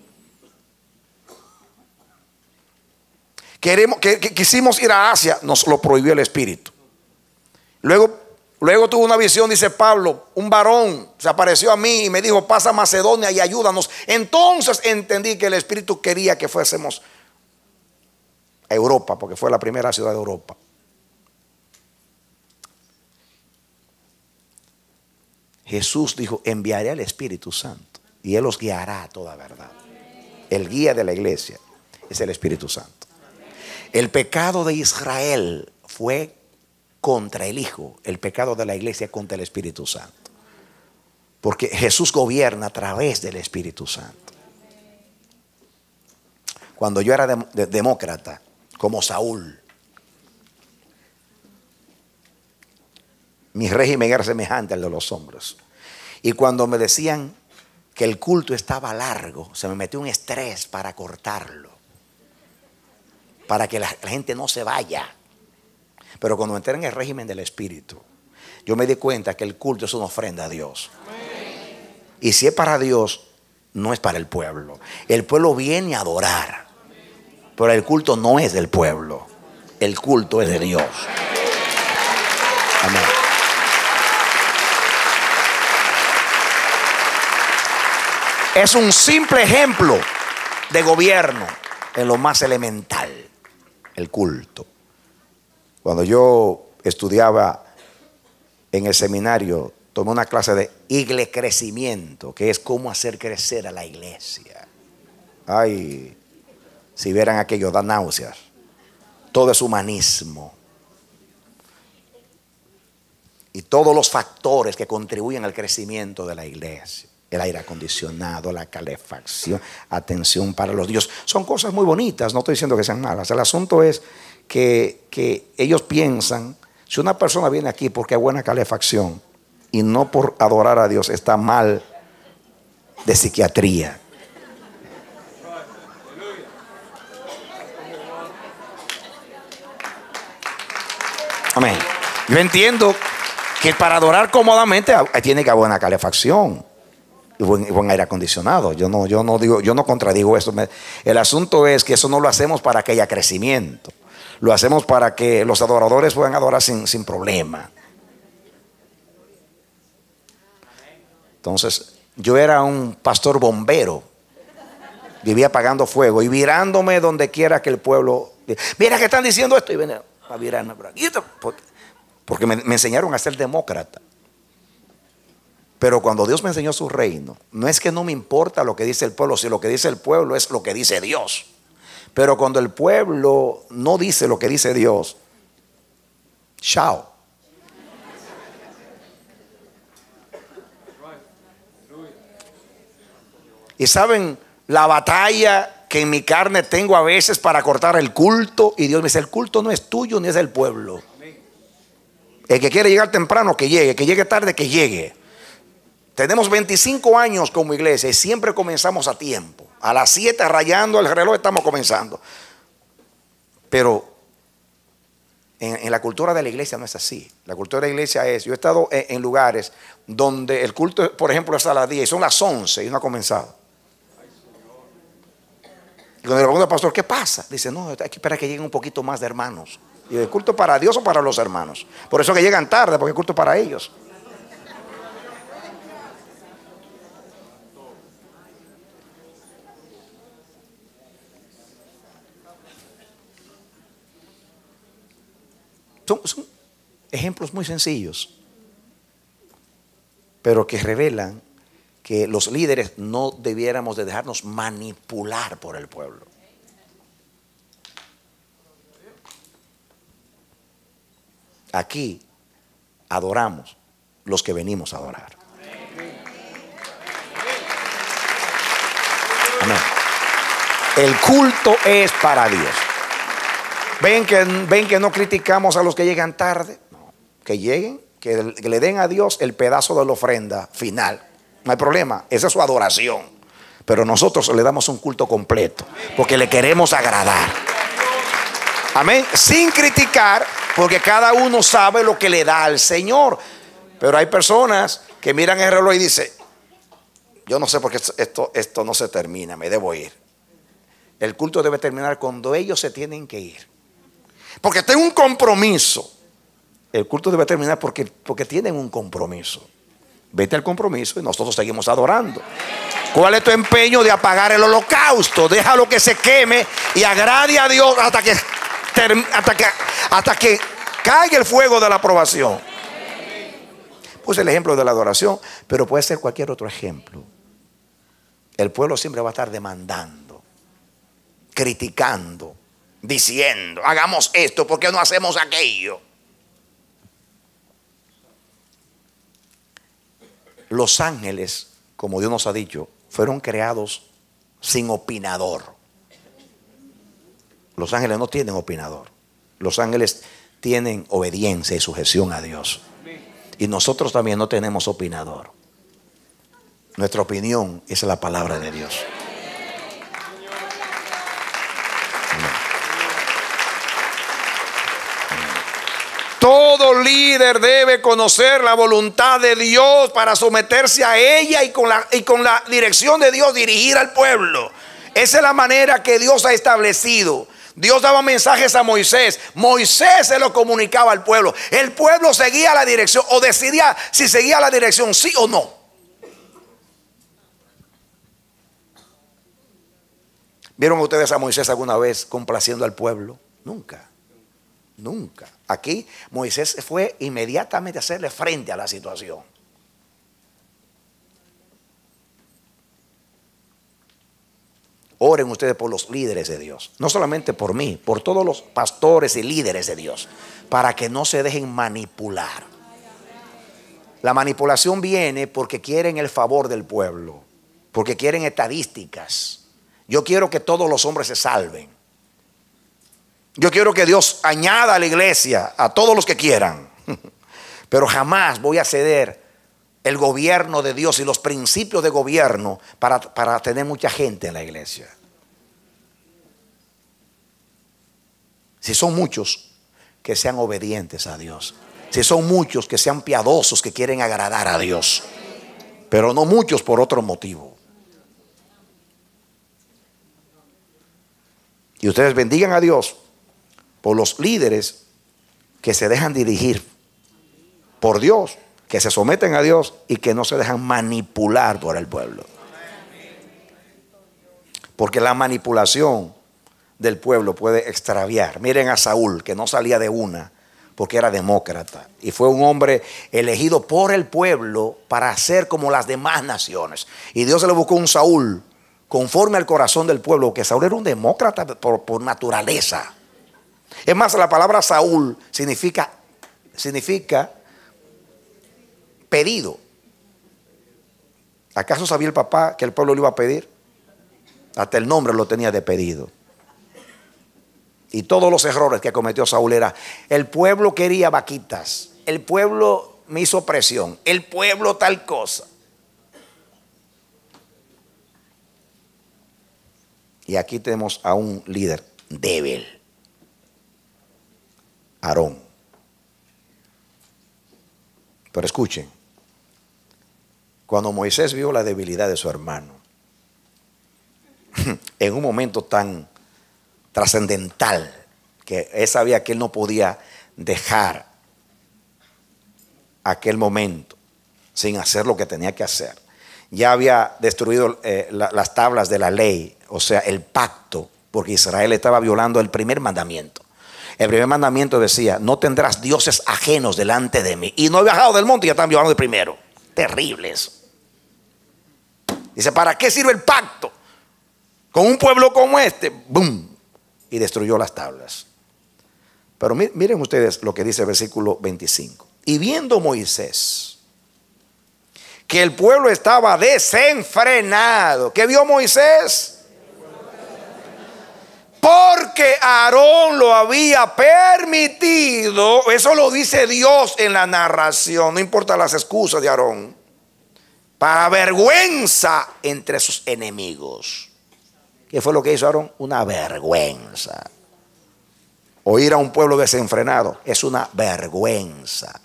Quisimos ir a Asia, nos lo prohibió el Espíritu. Luego tuve una visión, dice Pablo, un varón se apareció a mí y me dijo: pasa a Macedonia y ayúdanos. Entonces entendí que el Espíritu quería que fuésemos a Europa, porque fue la primera ciudad de Europa. Jesús dijo: enviaré al Espíritu Santo y Él os guiará a toda verdad. El guía de la iglesia es el Espíritu Santo. El pecado de Israel fue contra el Hijo. El pecado de la iglesia contra el Espíritu Santo. Porque Jesús gobierna a través del Espíritu Santo. Cuando yo era demócrata, como Saúl, mi régimen era semejante al de los hombres. Y cuando me decían que el culto estaba largo, se me metió un estrés para cortarlo, para que la gente no se vaya. Pero cuando entré en el régimen del Espíritu, yo me di cuenta que el culto es una ofrenda a Dios. Y si es para Dios, no es para el pueblo. El pueblo viene a adorar, pero el culto no es del pueblo. El culto es de Dios. Amén. Es un simple ejemplo de gobierno en lo más elemental. El culto. Cuando yo estudiaba en el seminario, tomé una clase de iglecrecimiento, que es cómo hacer crecer a la iglesia. Ay, si vieran aquello, da náuseas. todo es humanismo. Y todos los factores que contribuyen al crecimiento de la iglesia. El aire acondicionado, la calefacción, atención para los niños. Son cosas muy bonitas, no estoy diciendo que sean malas. El asunto es que ellos piensan, si una persona viene aquí porque hay buena calefacción y no por adorar a Dios, está mal de psiquiatría. Amén. Yo entiendo que para adorar cómodamente tiene que haber buena calefacción y buen aire acondicionado. Yo no contradigo eso. El asunto es que eso no lo hacemos para que haya crecimiento. Lo hacemos para que los adoradores puedan adorar sin problema. Entonces, yo era un pastor bombero. Vivía apagando fuego y virándome donde quiera que el pueblo. Mira que están diciendo esto. Y venía a virarme. Porque me enseñaron a ser demócrata. Pero cuando Dios me enseñó su reino, no es que no me importa lo que dice el pueblo, si lo que dice el pueblo es lo que dice Dios. Pero cuando el pueblo no dice lo que dice Dios, chao. Y saben la batalla que en mi carne tengo a veces para cortar el culto. Y Dios me dice, el culto no es tuyo ni es del pueblo. El que quiere llegar temprano, que llegue tarde, que llegue. Tenemos 25 años como iglesia y siempre comenzamos a tiempo. A las 7 rayando el reloj estamos comenzando. Pero en la cultura de la iglesia no es así. La cultura de la iglesia es, yo he estado en lugares donde el culto, por ejemplo, es a las 10 y son las 11 y no ha comenzado. Y cuando le pregunto al pastor, ¿qué pasa? Dice, no, hay que esperar que lleguen un poquito más de hermanos. Y el culto para Dios o para los hermanos. Por eso que llegan tarde, porque el culto para ellos. Son ejemplos muy sencillos, pero que revelan que los líderes no debiéramos de dejarnos manipular por el pueblo. Aquí adoramos los que venimos a adorar. Amén. El culto es para Dios. ¿Ven que no criticamos a los que llegan tarde? No, que lleguen, que le den a Dios el pedazo de la ofrenda final. No hay problema, esa es su adoración. Pero nosotros le damos un culto completo porque le queremos agradar. Amén. Sin criticar, porque cada uno sabe lo que le da al Señor. Pero hay personas que miran el reloj y dicen, yo no sé por qué esto no se termina, me debo ir. El culto debe terminar cuando ellos se tienen que ir. Porque tengo un compromiso. El culto debe terminar porque tienen un compromiso. Vete al compromiso y nosotros seguimos adorando. ¿Cuál es tu empeño de apagar el holocausto? Déjalo que se queme y agrade a Dios hasta que caiga el fuego de la aprobación. Puse el ejemplo de la adoración, pero puede ser cualquier otro ejemplo. El pueblo siempre va a estar demandando, criticando, diciendo, hagamos esto, ¿por qué no hacemos aquello? Los ángeles, como Dios nos ha dicho, fueron creados sin opinador. Los ángeles no tienen opinador. Los ángeles tienen obediencia y sujeción a Dios. Y nosotros también no tenemos opinador. Nuestra opinión es la palabra de Dios. Todo líder debe conocer la voluntad de Dios para someterse a ella y con la dirección de Dios dirigir al pueblo. Esa es la manera que Dios ha establecido. Dios daba mensajes a Moisés. Moisés se lo comunicaba al pueblo. El pueblo seguía la dirección o decidía si seguía la dirección sí o no. ¿Vieron ustedes a Moisés alguna vez complaciendo al pueblo? Nunca. Nunca. Aquí Moisés fue inmediatamente a hacerle frente a la situación. Oren ustedes por los líderes de Dios. No solamente por mí, por todos los pastores y líderes de Dios. Para que no se dejen manipular. La manipulación viene porque quieren el favor del pueblo. Porque quieren estadísticas. Yo quiero que todos los hombres se salven. Yo quiero que Dios añada a la iglesia a todos los que quieran. Pero jamás voy a ceder el gobierno de Dios y los principios de gobierno para tener mucha gente en la iglesia. Si son muchos, que sean obedientes a Dios. Si son muchos, que sean piadosos, que quieren agradar a Dios. Pero no muchos por otro motivo. Y ustedes bendigan a Dios por los líderes que se dejan dirigir por Dios, que se someten a Dios y que no se dejan manipular por el pueblo. Porque la manipulación del pueblo puede extraviar. Miren a Saúl, que no salía de una porque era demócrata y fue un hombre elegido por el pueblo para ser como las demás naciones. Y Dios se le buscó un Saúl conforme al corazón del pueblo, que Saúl era un demócrata por naturaleza. Es más, la palabra Saúl significa pedido. ¿Acaso sabía el papá que el pueblo le iba a pedir? Hasta el nombre lo tenía de pedido. Y todos los errores que cometió Saúl era: el pueblo quería vaquitas, el pueblo me hizo presión, el pueblo tal cosa. Y aquí tenemos a un líder débil, Aarón. Pero escuchen, cuando Moisés vio la debilidad de su hermano, en un momento tan trascendental, que él sabía que él no podía dejar aquel momento sin hacer lo que tenía que hacer. Ya había destruido las tablas de la ley, o sea, el pacto, porque Israel estaba violando el primer mandamiento. El primer mandamiento decía: no tendrás dioses ajenos delante de mí. Y no he bajado del monte y ya están violando el primero. Terribles. Dice: ¿para qué sirve el pacto con un pueblo como este? ¡Bum! Y destruyó las tablas. Pero miren ustedes lo que dice el versículo 25. Y viendo Moisés que el pueblo estaba desenfrenado. ¿Qué vio Moisés? Porque Aarón lo había permitido. Eso lo dice Dios en la narración. No importa las excusas de Aarón. Para vergüenza entre sus enemigos. ¿Qué fue lo que hizo Aarón? Una vergüenza. Oír a un pueblo desenfrenado es una vergüenza.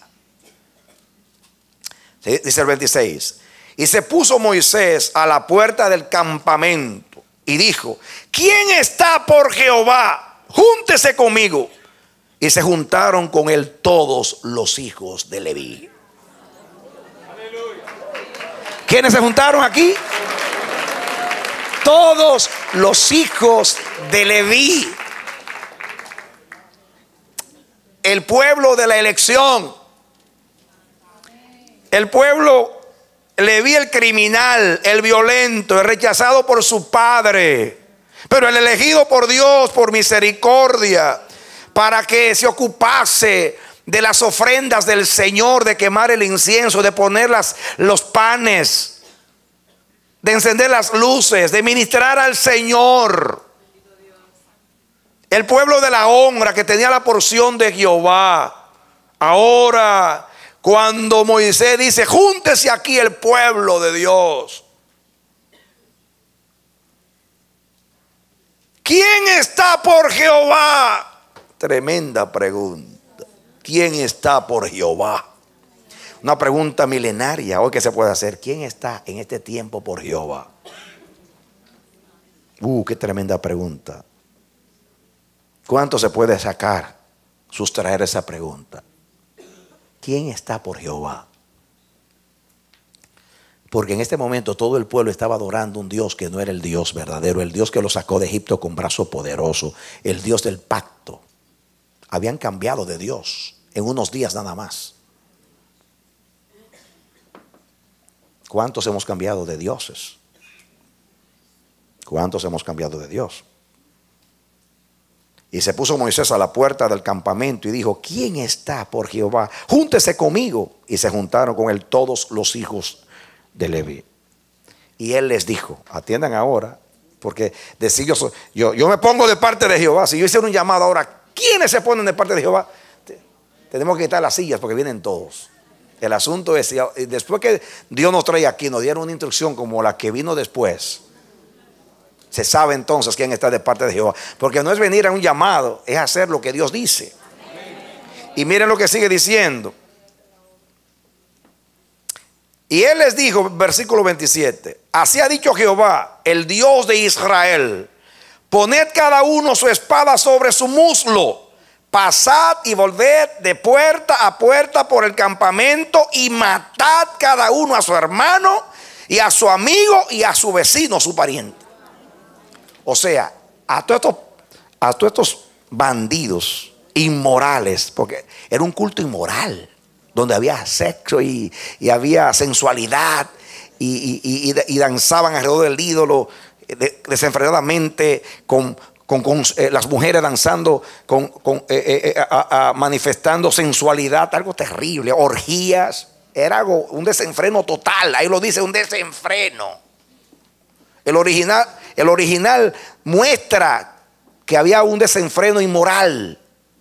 ¿Sí? Dice el 26. Y se puso Moisés a la puerta del campamento y dijo: ¿quién está por Jehová? Júntese conmigo. Y se juntaron con él todos los hijos de Leví. ¿Quiénes se juntaron aquí? Todos los hijos de Leví. El pueblo de la elección. El pueblo Leví, el criminal, el violento, el rechazado por su padre, pero el elegido por Dios, por misericordia, para que se ocupase de las ofrendas del Señor, de quemar el incienso, de poner los panes, de encender las luces, de ministrar al Señor. El pueblo de la honra, que tenía la porción de Jehová. Ahora, cuando Moisés dice: júntese aquí el pueblo de Dios, ¿quién está por Jehová? Tremenda pregunta. ¿Quién está por Jehová? Una pregunta milenaria hoy que se puede hacer. ¿Quién está en este tiempo por Jehová? Qué tremenda pregunta. ¿Cuánto se puede sacar, sustraer esa pregunta? ¿Quién está por Jehová? Porque en este momento todo el pueblo estaba adorando un Dios que no era el Dios verdadero, el Dios que lo sacó de Egipto con brazo poderoso, el Dios del pacto. Habían cambiado de Dios en unos días nada más. ¿Cuántos hemos cambiado de dioses? ¿Cuántos hemos cambiado de Dios? Y se puso Moisés a la puerta del campamento y dijo: ¿quién está por Jehová? Júntese conmigo. Y se juntaron con él todos los hijos de Leví. Y él les dijo, atiendan ahora, porque decir yo me pongo de parte de Jehová. Si yo hiciera un llamado ahora, ¿quiénes se ponen de parte de Jehová? Tenemos que quitar las sillas porque vienen todos. El asunto es, después que Dios nos trae aquí, nos dieron una instrucción como la que vino después. Se sabe entonces quién está de parte de Jehová. Porque no es venir a un llamado, es hacer lo que Dios dice. Y miren lo que sigue diciendo. Y él les dijo, versículo 27, así ha dicho Jehová, el Dios de Israel: poned cada uno su espada sobre su muslo, pasad y volved de puerta a puerta por el campamento y matad cada uno a su hermano y a su amigo y a su vecino, su pariente. O sea, a todos estos bandidos inmorales, porque era un culto inmoral, donde había sexo y había sensualidad y danzaban alrededor del ídolo desenfrenadamente, con las mujeres danzando, manifestando sensualidad, algo terrible, orgías. Era algo, un desenfreno total. Ahí lo dice, un desenfreno. El original muestra que había un desenfreno inmoral.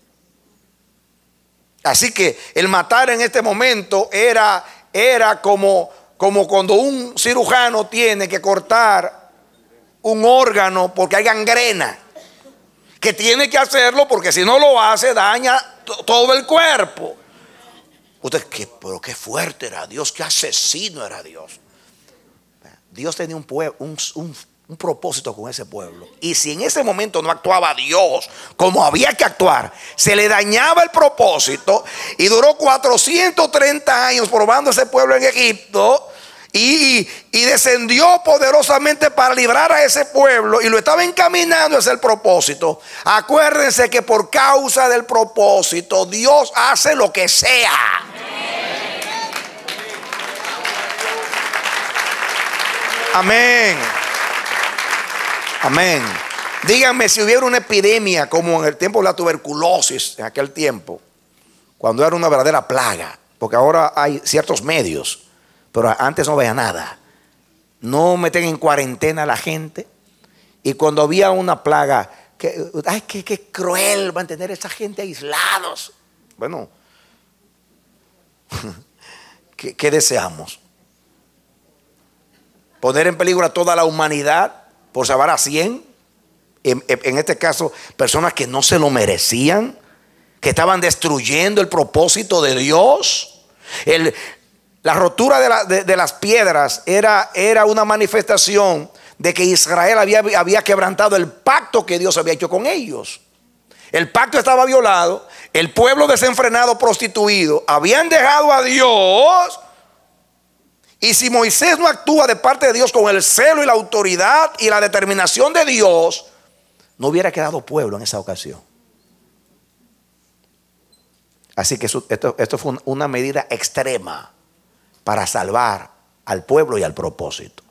Así que el matar en este momento era como cuando un cirujano tiene que cortar un órgano porque hay gangrena, que tiene que hacerlo porque si no lo hace daña todo el cuerpo. Usted, pero qué fuerte era Dios, qué asesino era Dios. Dios tenía un propósito con ese pueblo. Y si en ese momento no actuaba Dios como había que actuar, se le dañaba el propósito. Y duró 430 años probando ese pueblo en Egipto. Y descendió poderosamente para librar a ese pueblo. Y lo estaba encaminando hacia el propósito. Acuérdense que por causa del propósito Dios hace lo que sea. Amén. Amén. Díganme si hubiera una epidemia como en el tiempo de la tuberculosis, en aquel tiempo, cuando era una verdadera plaga, porque ahora hay ciertos medios, pero antes no había nada. No meten en cuarentena a la gente. Y cuando había una plaga, qué cruel mantener a esa gente aislados. Bueno, ¿qué deseamos? Poner en peligro a toda la humanidad por salvar a 100, en este caso personas que no se lo merecían, que estaban destruyendo el propósito de Dios. La rotura de las piedras era una manifestación de que Israel había quebrantado el pacto que Dios había hecho con ellos. El pacto estaba violado, el pueblo desenfrenado, prostituido, habían dejado a Dios. Y si Moisés no actúa de parte de Dios con el celo y la autoridad y la determinación de Dios, no hubiera quedado pueblo en esa ocasión. Así que esto fue una medida extrema para salvar al pueblo y al propósito.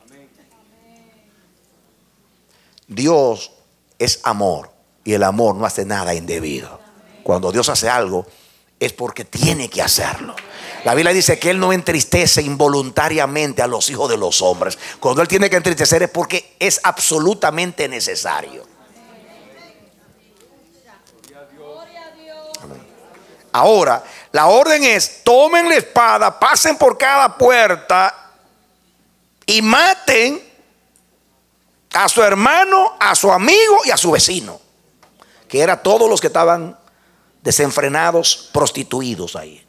Dios es amor y el amor no hace nada indebido. Cuando Dios hace algo es porque tiene que hacerlo. La Biblia dice que Él no entristece involuntariamente a los hijos de los hombres. Cuando Él tiene que entristecer es porque es absolutamente necesario. Amén. Ahora, la orden es: tomen la espada, pasen por cada puerta y maten a su hermano, a su amigo y a su vecino, que eran todos los que estaban desenfrenados, prostituidos ahí.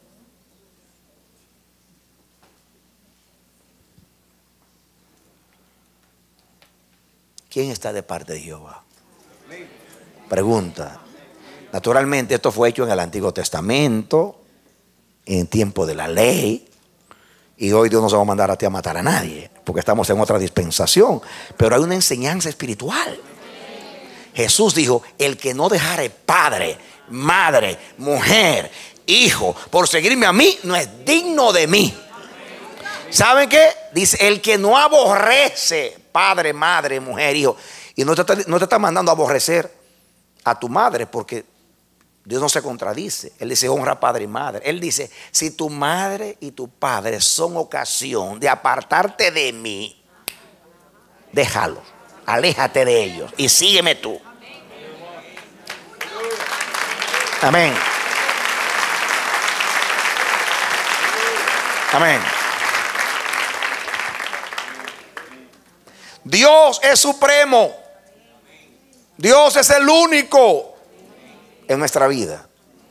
¿Quién está de parte de Jehová? Pregunta. Naturalmente esto fue hecho en el Antiguo Testamento, en tiempo de la ley. Y hoy Dios no se va a mandar a ti a matar a nadie, porque estamos en otra dispensación. Pero hay una enseñanza espiritual. Jesús dijo: el que no dejare padre, madre, mujer, hijo, por seguirme a mí, no es digno de mí. ¿Saben qué? Dice: el que no aborrece padre, madre, mujer, hijo. Y no te está mandando a aborrecer a tu madre, porque Dios no se contradice. Él dice honra a padre y madre. Él dice, si tu madre y tu padre son ocasión de apartarte de mí, déjalo, aléjate de ellos y sígueme tú. Amén. Amén. Dios es supremo. Dios es el único en nuestra vida.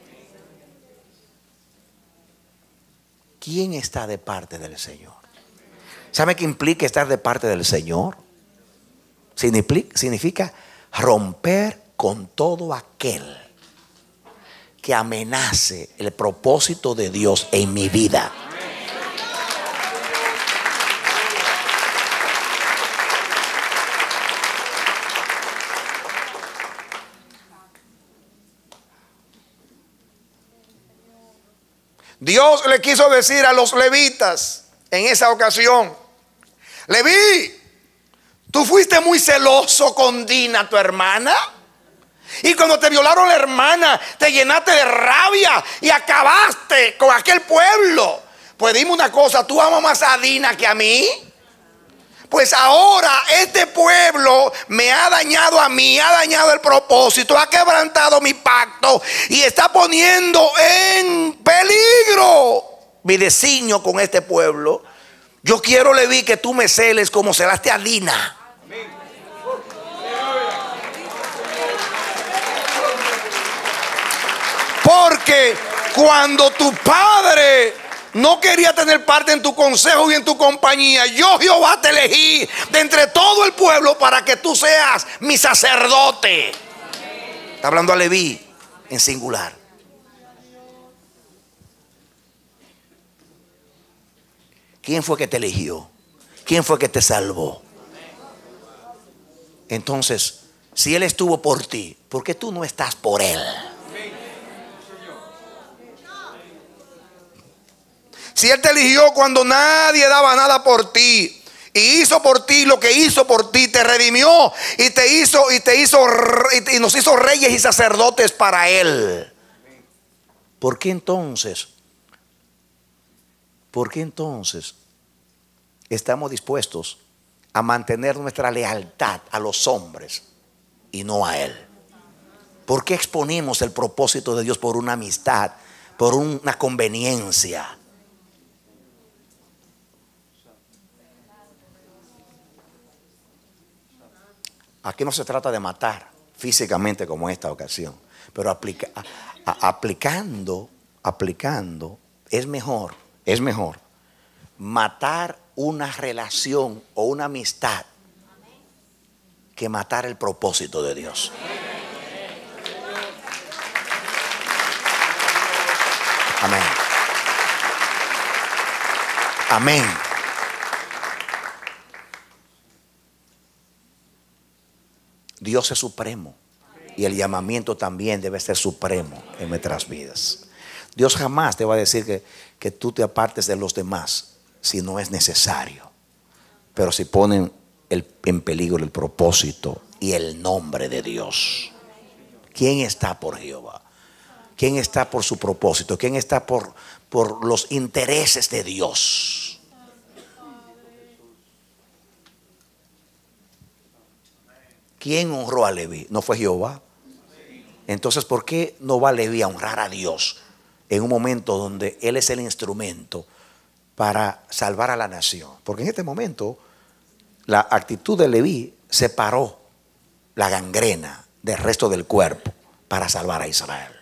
¿Quién está de parte del Señor? ¿Sabe qué implica estar de parte del Señor? Significa romper con todo aquel que amenace el propósito de Dios en mi vida. Dios le quiso decir a los levitas en esa ocasión: Leví, tú fuiste muy celoso con Dina, tu hermana, y cuando te violaron la hermana te llenaste de rabia y acabaste con aquel pueblo. Pues dime una cosa, ¿tú amas más a Dina que a mí? Pues ahora este pueblo me ha dañado a mí, ha dañado el propósito, ha quebrantado mi pacto y está poniendo en peligro mi designio con este pueblo. Yo quiero, Leví, que tú me celes como celaste a Dina. Porque cuando tu padre no quería tener parte en tu consejo y en tu compañía, yo, Jehová, te elegí de entre todo el pueblo para que tú seas mi sacerdote. Está hablando a Leví en singular. ¿Quién fue que te eligió? ¿Quién fue que te salvó? Entonces, si Él estuvo por ti, ¿por qué tú no estás por Él? Si Él te eligió cuando nadie daba nada por ti y hizo por ti lo que hizo por ti, te redimió y nos hizo reyes y sacerdotes para Él, ¿por qué entonces estamos dispuestos a mantener nuestra lealtad a los hombres y no a Él? ¿Por qué exponemos el propósito de Dios por una amistad, por una conveniencia? Aquí no se trata de matar físicamente como en esta ocasión, pero aplicando es mejor matar una relación o una amistad que matar el propósito de Dios. Amén. Amén. Dios es supremo y el llamamiento también debe ser supremo en nuestras vidas. Dios jamás te va a decir que tú te apartes de los demás si no es necesario, pero si ponen en peligro el propósito y el nombre de Dios. ¿Quién está por Jehová? ¿Quién está por su propósito? ¿Quién está por los intereses de Dios? ¿Quién honró a Leví? ¿No fue Jehová? Entonces, ¿por qué no va Leví a honrar a Dios en un momento donde Él es el instrumento para salvar a la nación? Porque en este momento la actitud de Leví separó la gangrena del resto del cuerpo para salvar a Israel.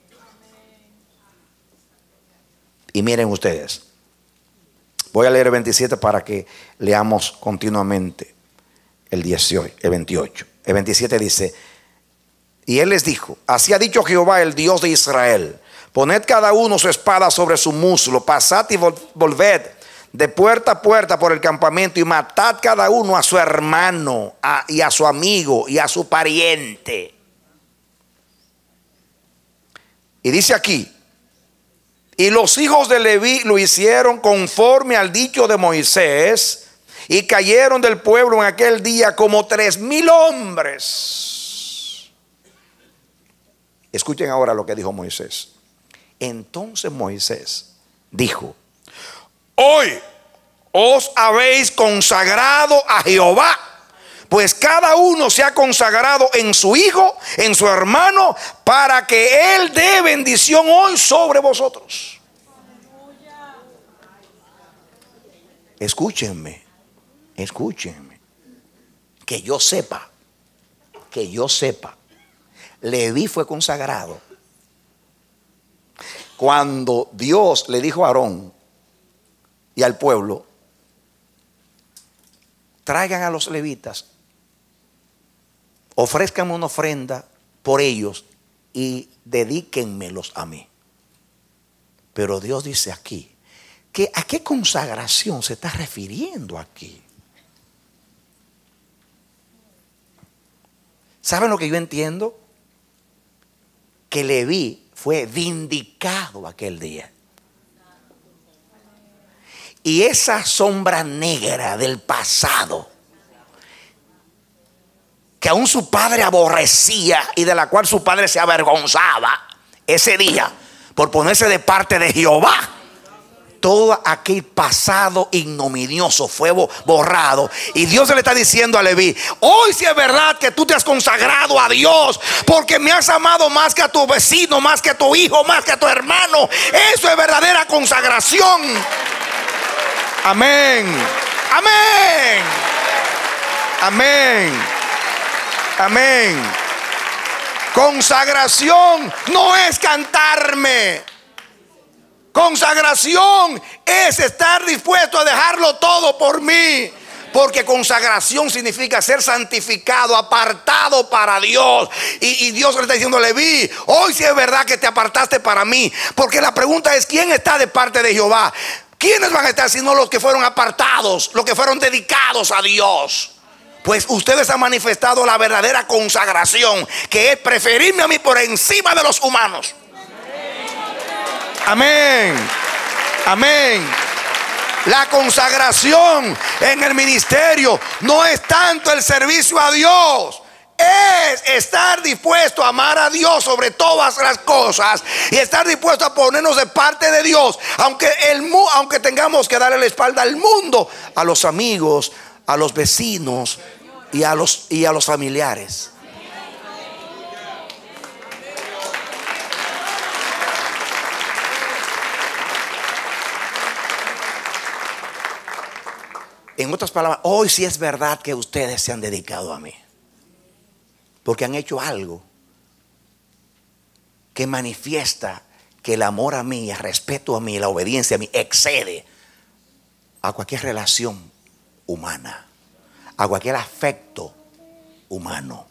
Y miren ustedes, voy a leer el 27 para que leamos continuamente el 18, el 28. El 27 dice: y él les dijo: así ha dicho Jehová, el Dios de Israel, poned cada uno su espada sobre su muslo, pasad y volved de puerta a puerta por el campamento y matad cada uno a su hermano y a su amigo y a su pariente. Y dice aquí: y los hijos de Leví lo hicieron conforme al dicho de Moisés, Y cayeron del pueblo en aquel día como 3,000 hombres. Escuchen ahora lo que dijo Moisés. Entonces Moisés dijo: hoy os habéis consagrado a Jehová, pues cada uno se ha consagrado en su hijo, en su hermano, para que él dé bendición hoy sobre vosotros. Escúchenme, escúchenme. Que yo sepa, Leví fue consagrado cuando Dios le dijo a Aarón y al pueblo: traigan a los levitas, ofrezcan una ofrenda por ellos y dedíquenmelos a mí. Pero Dios dice aquí que ¿a qué consagración se está refiriendo aquí? ¿Saben lo que yo entiendo? Que Leví fue vindicado aquel día. Y esa sombra negra del pasado, que aún su padre aborrecía y de la cual su padre se avergonzaba, ese día, por ponerse de parte de Jehová, todo aquel pasado ignominioso fue borrado. Y Dios le está diciendo a Leví: hoy sí es verdad que tú te has consagrado a Dios, porque me has amado más que a tu vecino, más que a tu hijo, más que a tu hermano. Eso es verdadera consagración. Amén, amén, amén, amén. Consagración no es cantarme. Consagración es estar dispuesto a dejarlo todo por mí. Porque consagración significa ser santificado, apartado para Dios. Y Dios le está diciendo a Leví: hoy sí es verdad que te apartaste para mí. Porque la pregunta es: ¿quién está de parte de Jehová? ¿Quiénes van a estar sino los que fueron apartados, los que fueron dedicados a Dios? Pues ustedes han manifestado la verdadera consagración, que es preferirme a mí por encima de los humanos. Amén, amén. La consagración en el ministerio no es tanto el servicio a Dios, es estar dispuesto a amar a Dios sobre todas las cosas y estar dispuesto a ponernos de parte de Dios, aunque tengamos que darle la espalda al mundo, a los amigos, a los vecinos y a los familiares. En otras palabras, hoy sí es verdad que ustedes se han dedicado a mí, porque han hecho algo que manifiesta que el amor a mí, el respeto a mí, la obediencia a mí excede a cualquier relación humana, a cualquier afecto humano.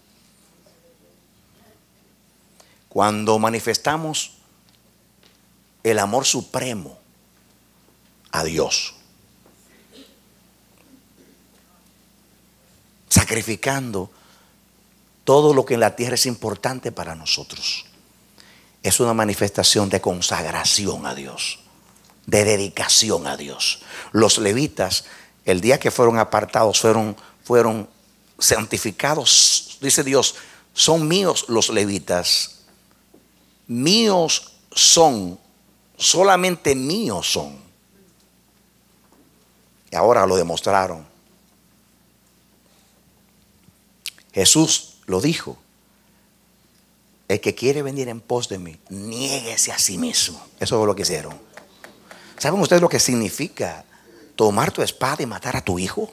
Cuando manifestamos el amor supremo a Dios, sacrificando todo lo que en la tierra es importante para nosotros, es una manifestación de consagración a Dios, de dedicación a Dios. Los levitas, el día que fueron apartados, fueron santificados. Dice Dios: son míos los levitas, míos son, solamente míos son. Y ahora lo demostraron. Jesús lo dijo: el que quiere venir en pos de mí, niéguese a sí mismo. Eso es lo que hicieron. ¿Saben ustedes lo que significa tomar tu espada y matar a tu hijo?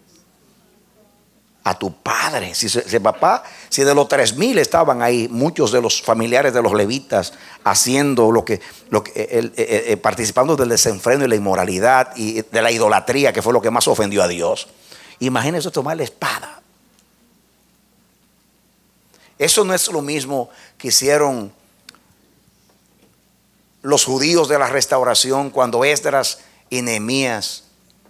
A tu padre. Si de los 3,000 estaban ahí, muchos de los familiares de los levitas haciendo participando del desenfreno y la inmoralidad y de la idolatría, que fue lo que más ofendió a Dios. Imagínense tomar la espada. Eso no es lo mismo que hicieron los judíos de la restauración cuando Esdras y Nehemías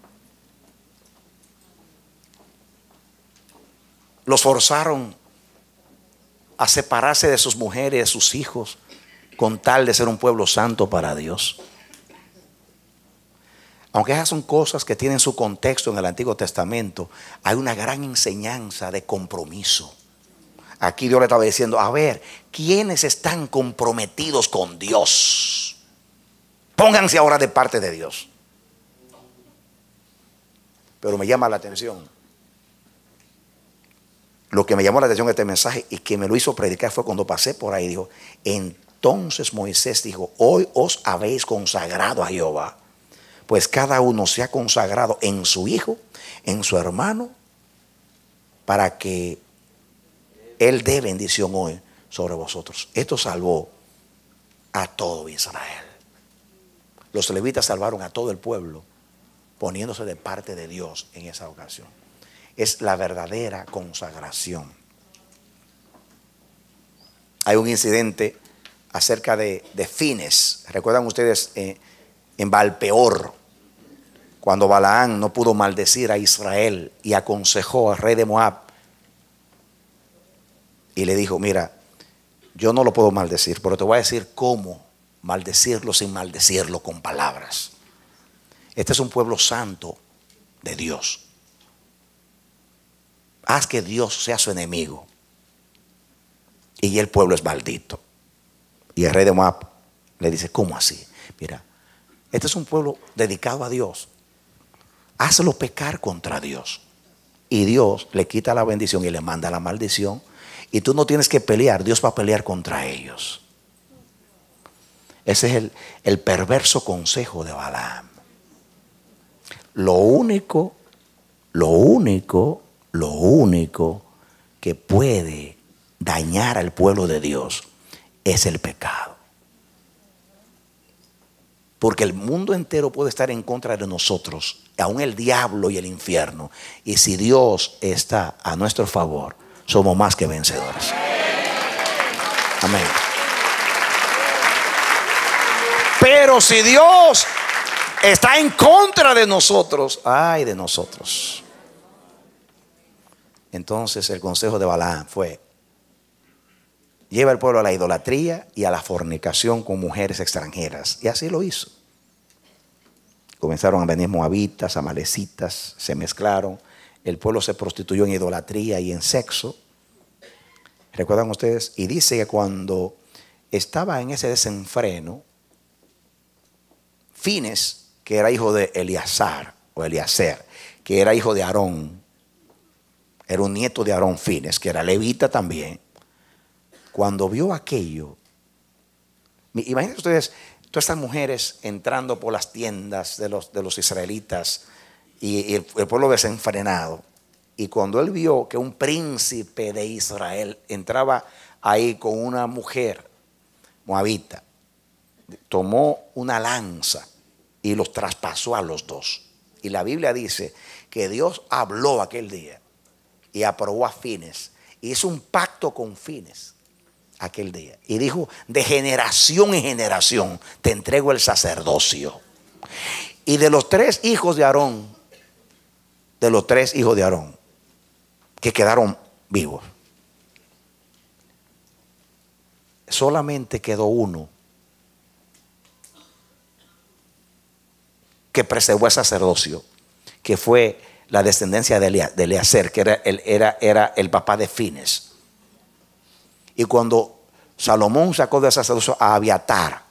los forzaron a separarse de sus mujeres, de sus hijos, con tal de ser un pueblo santo para Dios. Aunque esas son cosas que tienen su contexto en el Antiguo Testamento, hay una gran enseñanza de compromiso. Aquí Dios le estaba diciendo, a ver, ¿quiénes están comprometidos con Dios? Pónganse ahora de parte de Dios. Pero me llama la atención. Lo que me llamó la atención este mensaje y que me lo hizo predicar fue cuando pasé por ahí. Dijo, entonces Moisés dijo, hoy os habéis consagrado a Jehová. Pues cada uno se ha consagrado en su hijo, en su hermano, para que Él dé bendición hoy sobre vosotros. Esto salvó a todo Israel. Los levitas salvaron a todo el pueblo, poniéndose de parte de Dios en esa ocasión. Es la verdadera consagración. Hay un incidente acerca de Fines. ¿Recuerdan ustedes en Valpeor, cuando Balaán no pudo maldecir a Israel y aconsejó al rey de Moab y le dijo, mira, yo no lo puedo maldecir, pero te voy a decir cómo maldecirlo sin maldecirlo con palabras? Este es un pueblo santo de Dios. Haz que Dios sea su enemigo y el pueblo es maldito. Y el rey de Moab le dice, ¿cómo así? Mira, este es un pueblo dedicado a Dios. Hazlo pecar contra Dios. Y Dios le quita la bendición y le manda la maldición. Y tú no tienes que pelear, Dios va a pelear contra ellos. Ese es el perverso consejo de Balaam. Lo único que puede dañar al pueblo de Dios es el pecado. Porque el mundo entero puede estar en contra de nosotros, aún el diablo y el infierno. Y si Dios está a nuestro favor, somos más que vencedores. Amén. Pero si Dios está en contra de nosotros, ay de nosotros. Entonces el consejo de Balaam fue: lleva al pueblo a la idolatría y a la fornicación con mujeres extranjeras. Y así lo hizo. Comenzaron a venir moabitas, amalecitas, se mezclaron. El pueblo se prostituyó en idolatría y en sexo. ¿Recuerdan ustedes? Y dice que cuando estaba en ese desenfreno, Fines, que era hijo de Eleazar, que era hijo de Aarón, era un nieto de Aarón, Fines, que era levita también. Cuando vio aquello, imagínense ustedes, todas estas mujeres entrando por las tiendas de los israelitas y el pueblo desenfrenado. Y cuando él vio que un príncipe de Israel entraba ahí con una mujer moabita, tomó una lanza y los traspasó a los dos. Y la Biblia dice que Dios habló aquel día y aprobó a Fines. Hizo un pacto con Fines aquel día. Y dijo: de generación en generación te entrego el sacerdocio. Y de los tres hijos de Aarón, que quedaron vivos, solamente quedó uno que preservó el sacerdocio, que fue la descendencia de Eleazar, que era el papá de Fines. Y cuando Salomón sacó del sacerdocio a Abiatar,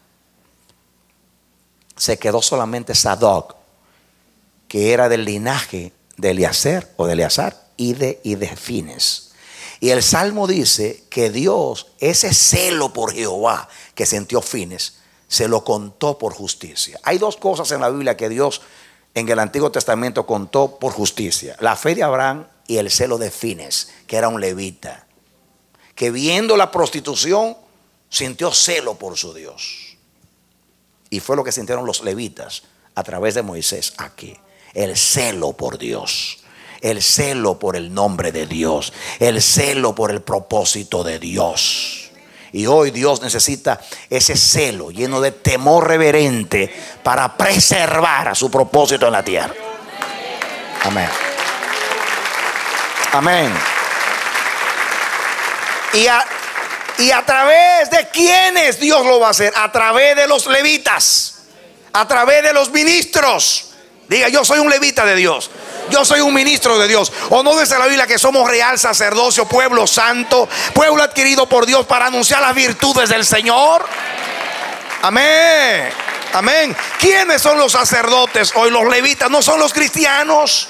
se quedó solamente Sadoc, que era del linaje de Eleazar y de Fines. Y el Salmo dice que Dios, ese celo por Jehová que sintió Fines, se lo contó por justicia. Hay dos cosas en la Biblia que Dios en el Antiguo Testamento contó por justicia: la fe de Abraham y el celo de Fines, que era un levita, que viendo la prostitución sintió celo por su Dios. Y fue lo que sintieron los levitas a través de Moisés aquí: el celo por Dios, el celo por el nombre de Dios, el celo por el propósito de Dios. Y hoy Dios necesita ese celo lleno de temor reverente para preservar a su propósito en la tierra. Amén. Amén. Y a través de quiénes Dios lo va a hacer: a través de los levitas, a través de los ministros Diga, yo soy un levita de Dios. Yo soy un ministro de Dios. ¿O no dice la Biblia que somos real sacerdocio, pueblo santo, pueblo adquirido por Dios para anunciar las virtudes del Señor? Amén. Amén. ¿Quiénes son los sacerdotes hoy? Los levitas. ¿No son los cristianos?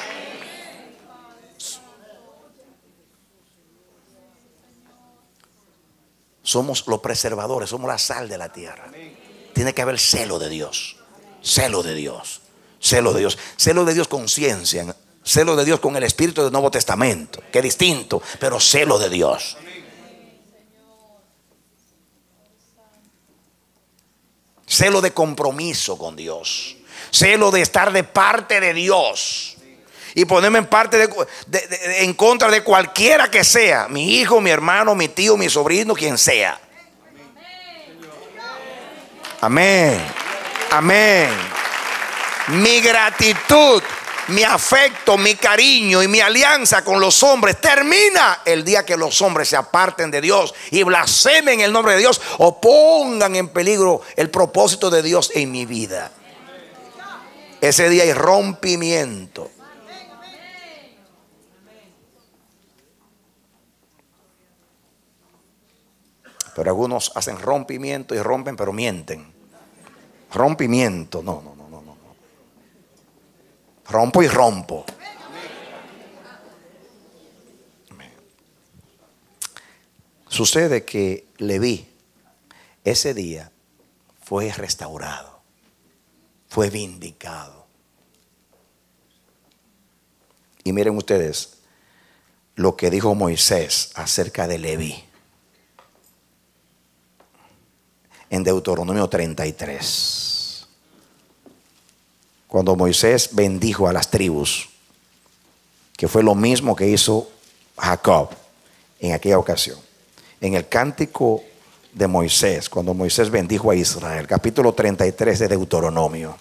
Somos los preservadores, somos la sal de la tierra. Tiene que haber celo de Dios. Celo de Dios. Celo de Dios. Celo de Dios con ciencia. Celo de Dios con el espíritu del Nuevo Testamento, que es distinto, pero celo de Dios. Celo de compromiso con Dios. Celo de estar de parte de Dios. Y ponerme en parte en contra de cualquiera que sea. Mi hijo, mi hermano, mi tío, mi sobrino, quien sea. Amén. Amén. Mi gratitud, mi afecto, mi cariño y mi alianza con los hombres termina el día que los hombres se aparten de Dios y blasfemen el nombre de Dios o pongan en peligro el propósito de Dios en mi vida. Ese día hay rompimiento. Pero algunos hacen rompimiento y rompen, pero mienten. Rompimiento, no. Rompo y rompo. Sucede que Leví ese día fue restaurado, fue vindicado. Y miren ustedes lo que dijo Moisés acerca de Leví en Deuteronomio 33. Cuando Moisés bendijo a las tribus, que fue lo mismo que hizo Jacob en aquella ocasión. En el cántico de Moisés, cuando Moisés bendijo a Israel, capítulo 33 de Deuteronomio.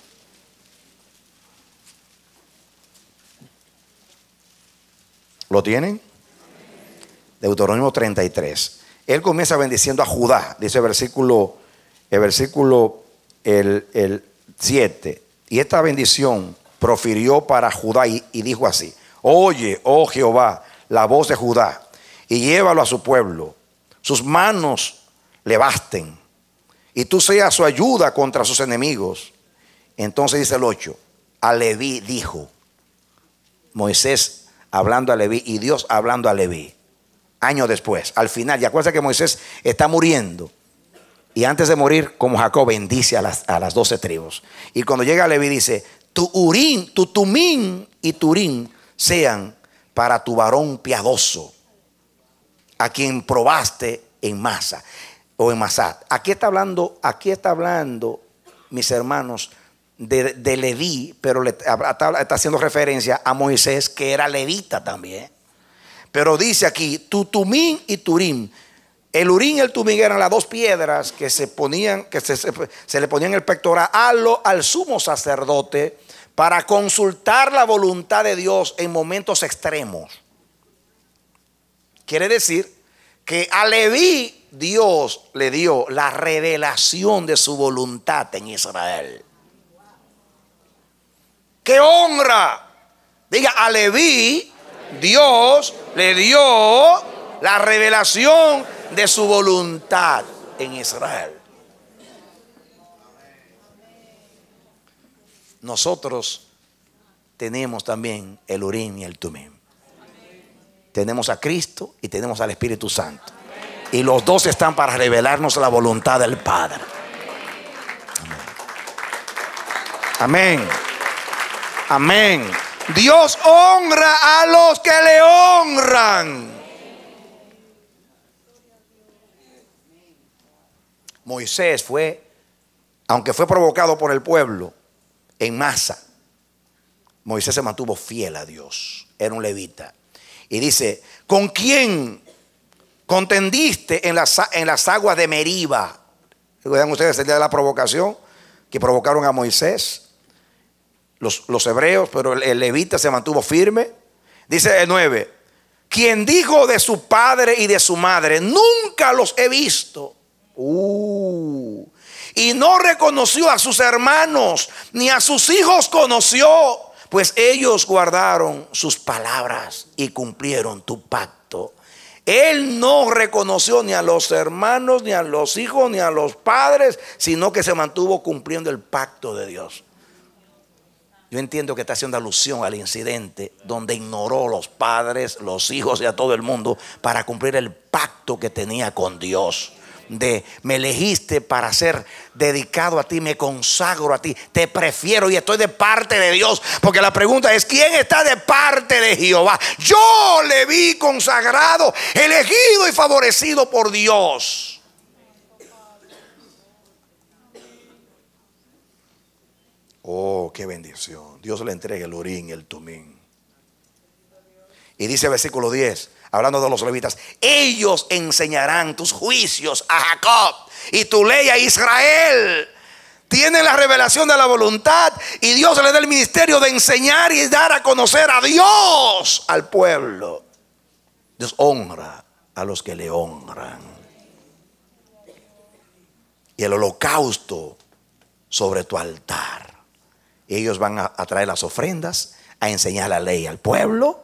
¿Lo tienen? Deuteronomio 33. Él comienza bendiciendo a Judá, dice el versículo 7. Y esta bendición profirió para Judá y dijo así: oye, oh Jehová, la voz de Judá, y llévalo a su pueblo. Sus manos le basten, y tú seas su ayuda contra sus enemigos. Entonces dice el 8: a Leví dijo. Moisés hablando a Leví y Dios hablando a Leví. Años después, al final, y acuérdense que Moisés está muriendo. Y antes de morir, como Jacob, bendice a las 12 tribus. Y cuando llega a Leví dice: tu Urim, tu Tumim y Turim sean para tu varón piadoso, a quien probaste en Masa o en Masat. Aquí está hablando, mis hermanos, de Leví, pero está haciendo referencia a Moisés, que era levita también. Pero dice aquí: tu Tumim y Turim. El Urim y el Tumim eran las dos piedras que se ponían, que se le ponían en el pectoral al sumo sacerdote para consultar la voluntad de Dios en momentos extremos. Quiere decir que a Leví Dios le dio la revelación de su voluntad en Israel. ¡Qué honra! Diga, a Leví Dios le dio la revelación de su voluntad en Israel. Nosotros tenemos también el Urim y el Tumim. Tenemos a Cristo y tenemos al Espíritu Santo. Y los dos están para revelarnos la voluntad del Padre. Amén. Amén. Dios honra a los que le honran. Moisés aunque fue provocado por el pueblo en masa, Moisés se mantuvo fiel a Dios. Era un levita. Y dice: ¿con quién contendiste en las aguas de Meriba? ¿Recuerdan ustedes el día de la provocación que provocaron a Moisés? Los hebreos, pero el levita se mantuvo firme. Dice el 9: quien dijo de su padre y de su madre: nunca los he visto. Y no reconoció a sus hermanos, ni a sus hijos conoció. pues ellos guardaron sus palabras y cumplieron tu pacto. Él no reconoció ni a los hermanos, ni a los hijos, ni a los padres, sino que se mantuvo cumpliendo el pacto de Dios. Yo entiendo que está haciendo alusión al incidente donde ignoró a los padres, los hijos y a todo el mundo para cumplir el pacto que tenía con Dios. De me elegiste para ser dedicado a ti, me consagro a ti, te prefiero y estoy de parte de Dios. Porque la pregunta es: ¿quién está de parte de Jehová? Yo le vi consagrado, elegido y favorecido por Dios. Oh, qué bendición. Dios le entrega el urín y el tumín. Y dice el versículo 10, hablando de los levitas: ellos enseñarán tus juicios a Jacob y tu ley a Israel. Tienen la revelación de la voluntad y Dios le da el ministerio de enseñar y dar a conocer a Dios al pueblo. Dios honra a los que le honran. Y el holocausto sobre tu altar. Ellos van a traer las ofrendas, a enseñar la ley al pueblo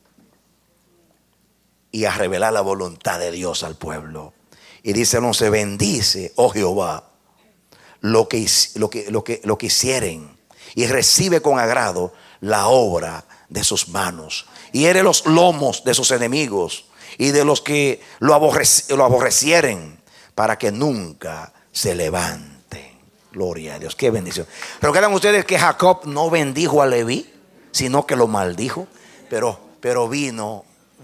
y a revelar la voluntad de Dios al pueblo. Y dice el 11: bendice, oh Jehová, lo que hicieren, y recibe con agrado la obra de sus manos, y hiere los lomos de sus enemigos y de los que lo aborrecieren, para que nunca se levanten. Gloria a Dios, qué bendición. ¿Recuerdan ustedes que Jacob no bendijo a Leví, sino que lo maldijo? Pero vino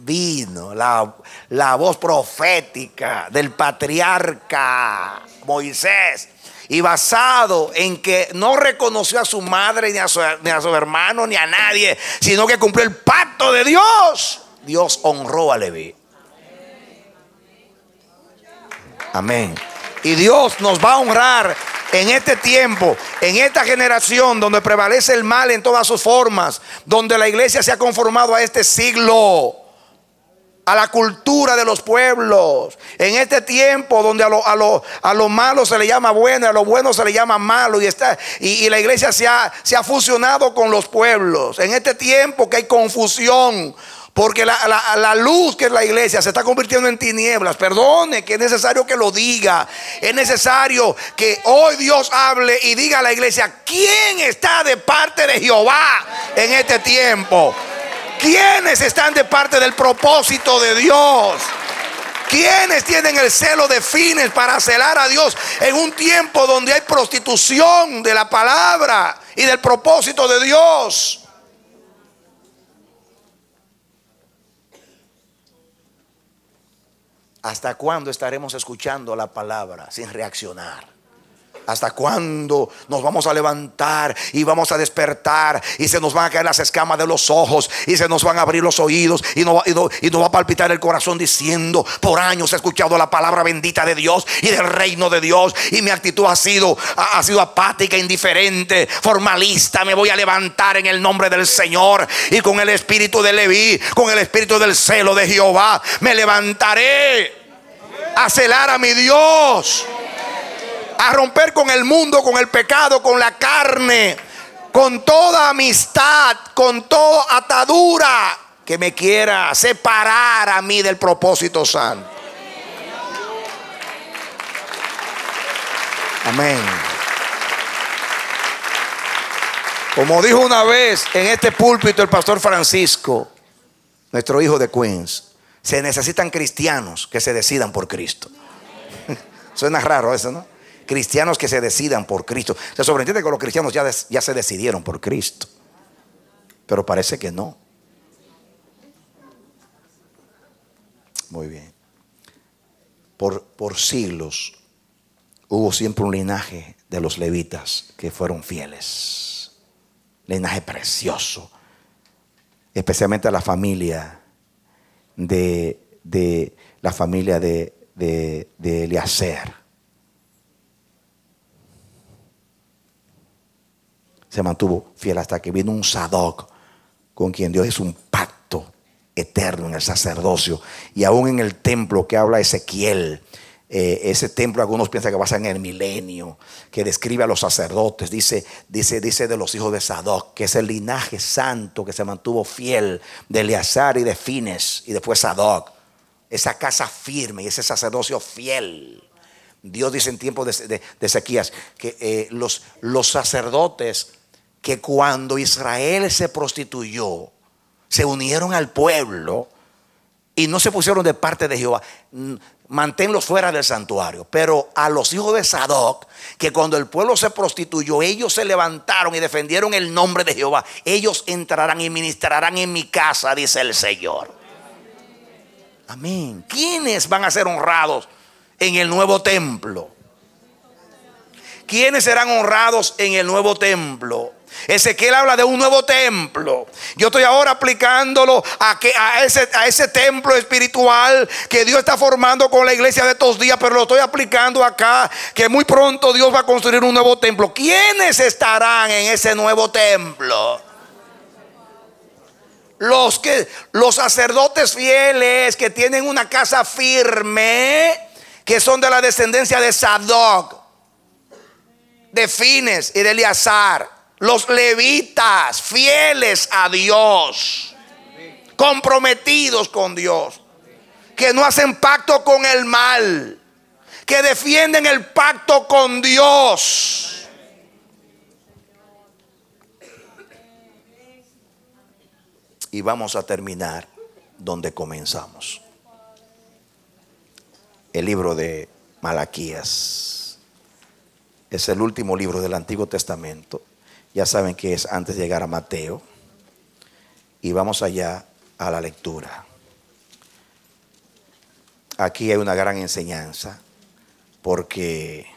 la voz profética del patriarca Moisés, y basado en que no reconoció a su madre, ni a su hermano, ni a nadie, sino que cumplió el pacto de Dios, Dios honró a Leví. Amén. Y Dios nos va a honrar en este tiempo, en esta generación donde prevalece el mal en todas sus formas, donde la iglesia se ha conformado a este siglo, a la cultura de los pueblos. En este tiempo donde a lo malo se le llama bueno y a lo bueno se le llama malo, y la iglesia se ha fusionado con los pueblos. En este tiempo que hay confusión, porque la luz que es la iglesia se está convirtiendo en tinieblas. Perdone que es necesario que lo diga. Es necesario que hoy Dios hable y diga a la iglesia: ¿quién está de parte de Jehová en este tiempo? ¿Quiénes están de parte del propósito de Dios? ¿Quiénes tienen el celo de fines para celar a Dios en un tiempo donde hay prostitución de la palabra y del propósito de Dios? ¿Hasta cuándo estaremos escuchando la palabra sin reaccionar? ¿Hasta cuándo nos vamos a levantar y vamos a despertar y se nos van a caer las escamas de los ojos y se nos van a abrir los oídos y nos va a palpitar el corazón diciendo: por años he escuchado la palabra bendita de Dios y del reino de Dios, y mi actitud ha sido apática, indiferente, formalista? Me voy a levantar en el nombre del Señor, y con el espíritu de Leví, con el espíritu del celo de Jehová, me levantaré a celar a mi Dios, a romper con el mundo, con el pecado, con la carne, con toda amistad, con toda atadura que me quiera separar a mí del propósito santo. Amén. Como dijo una vez en este púlpito el pastor Francisco, nuestro hijo de Queens: se necesitan cristianos que se decidan por Cristo. Suena raro eso, ¿no? Cristianos que se decidan por Cristo. Se sobreentiende que los cristianos ya se decidieron por Cristo, pero parece que no. Muy bien. Por siglos hubo siempre un linaje de los levitas que fueron fieles. Linaje precioso. Especialmente la familia de Eliezer. Se mantuvo fiel hasta que vino un Sadoc, con quien Dios hizo un pacto eterno en el sacerdocio. Y aún en el templo que habla Ezequiel, ese templo, algunos piensan que va a ser en el milenio, que describe a los sacerdotes. Dice de los hijos de Sadoc, que es el linaje santo que se mantuvo fiel, de Eleazar y de Fines, y después Sadoc. Esa casa firme y ese sacerdocio fiel. Dios dice en tiempo de Ezequías que los sacerdotes, que cuando Israel se prostituyó, se unieron al pueblo y no se pusieron de parte de Jehová. Manténlos fuera del santuario. Pero a los hijos de Sadoc, que cuando el pueblo se prostituyó, ellos se levantaron y defendieron el nombre de Jehová. Ellos entrarán y ministrarán en mi casa, dice el Señor. Amén. ¿Quiénes van a ser honrados en el nuevo templo? ¿Quiénes serán honrados en el nuevo templo? Ezequiel habla de un nuevo templo. Yo estoy ahora aplicándolo a ese templo espiritual que Dios está formando con la iglesia de estos días, pero lo estoy aplicando acá, que muy pronto Dios va a construir un nuevo templo. ¿Quiénes estarán en ese nuevo templo? Los sacerdotes fieles que tienen una casa firme, que son de la descendencia de Sadoc, de Fines y de Eleazar. Los levitas fieles a Dios, comprometidos con Dios, que no hacen pacto con el mal, que defienden el pacto con Dios. Y vamos a terminar donde comenzamos. El libro de Malaquías es el último libro del Antiguo Testamento. Ya saben que es antes de llegar a Mateo. Y vamos allá a la lectura. Aquí hay una gran enseñanza, porque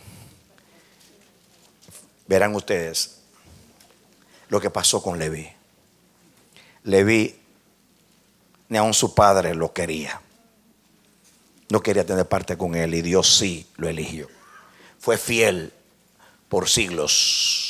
verán ustedes lo que pasó con Leví. Leví, ni aun su padre lo quería. No quería tener parte con él, y Dios sí lo eligió. Fue fiel por siglos.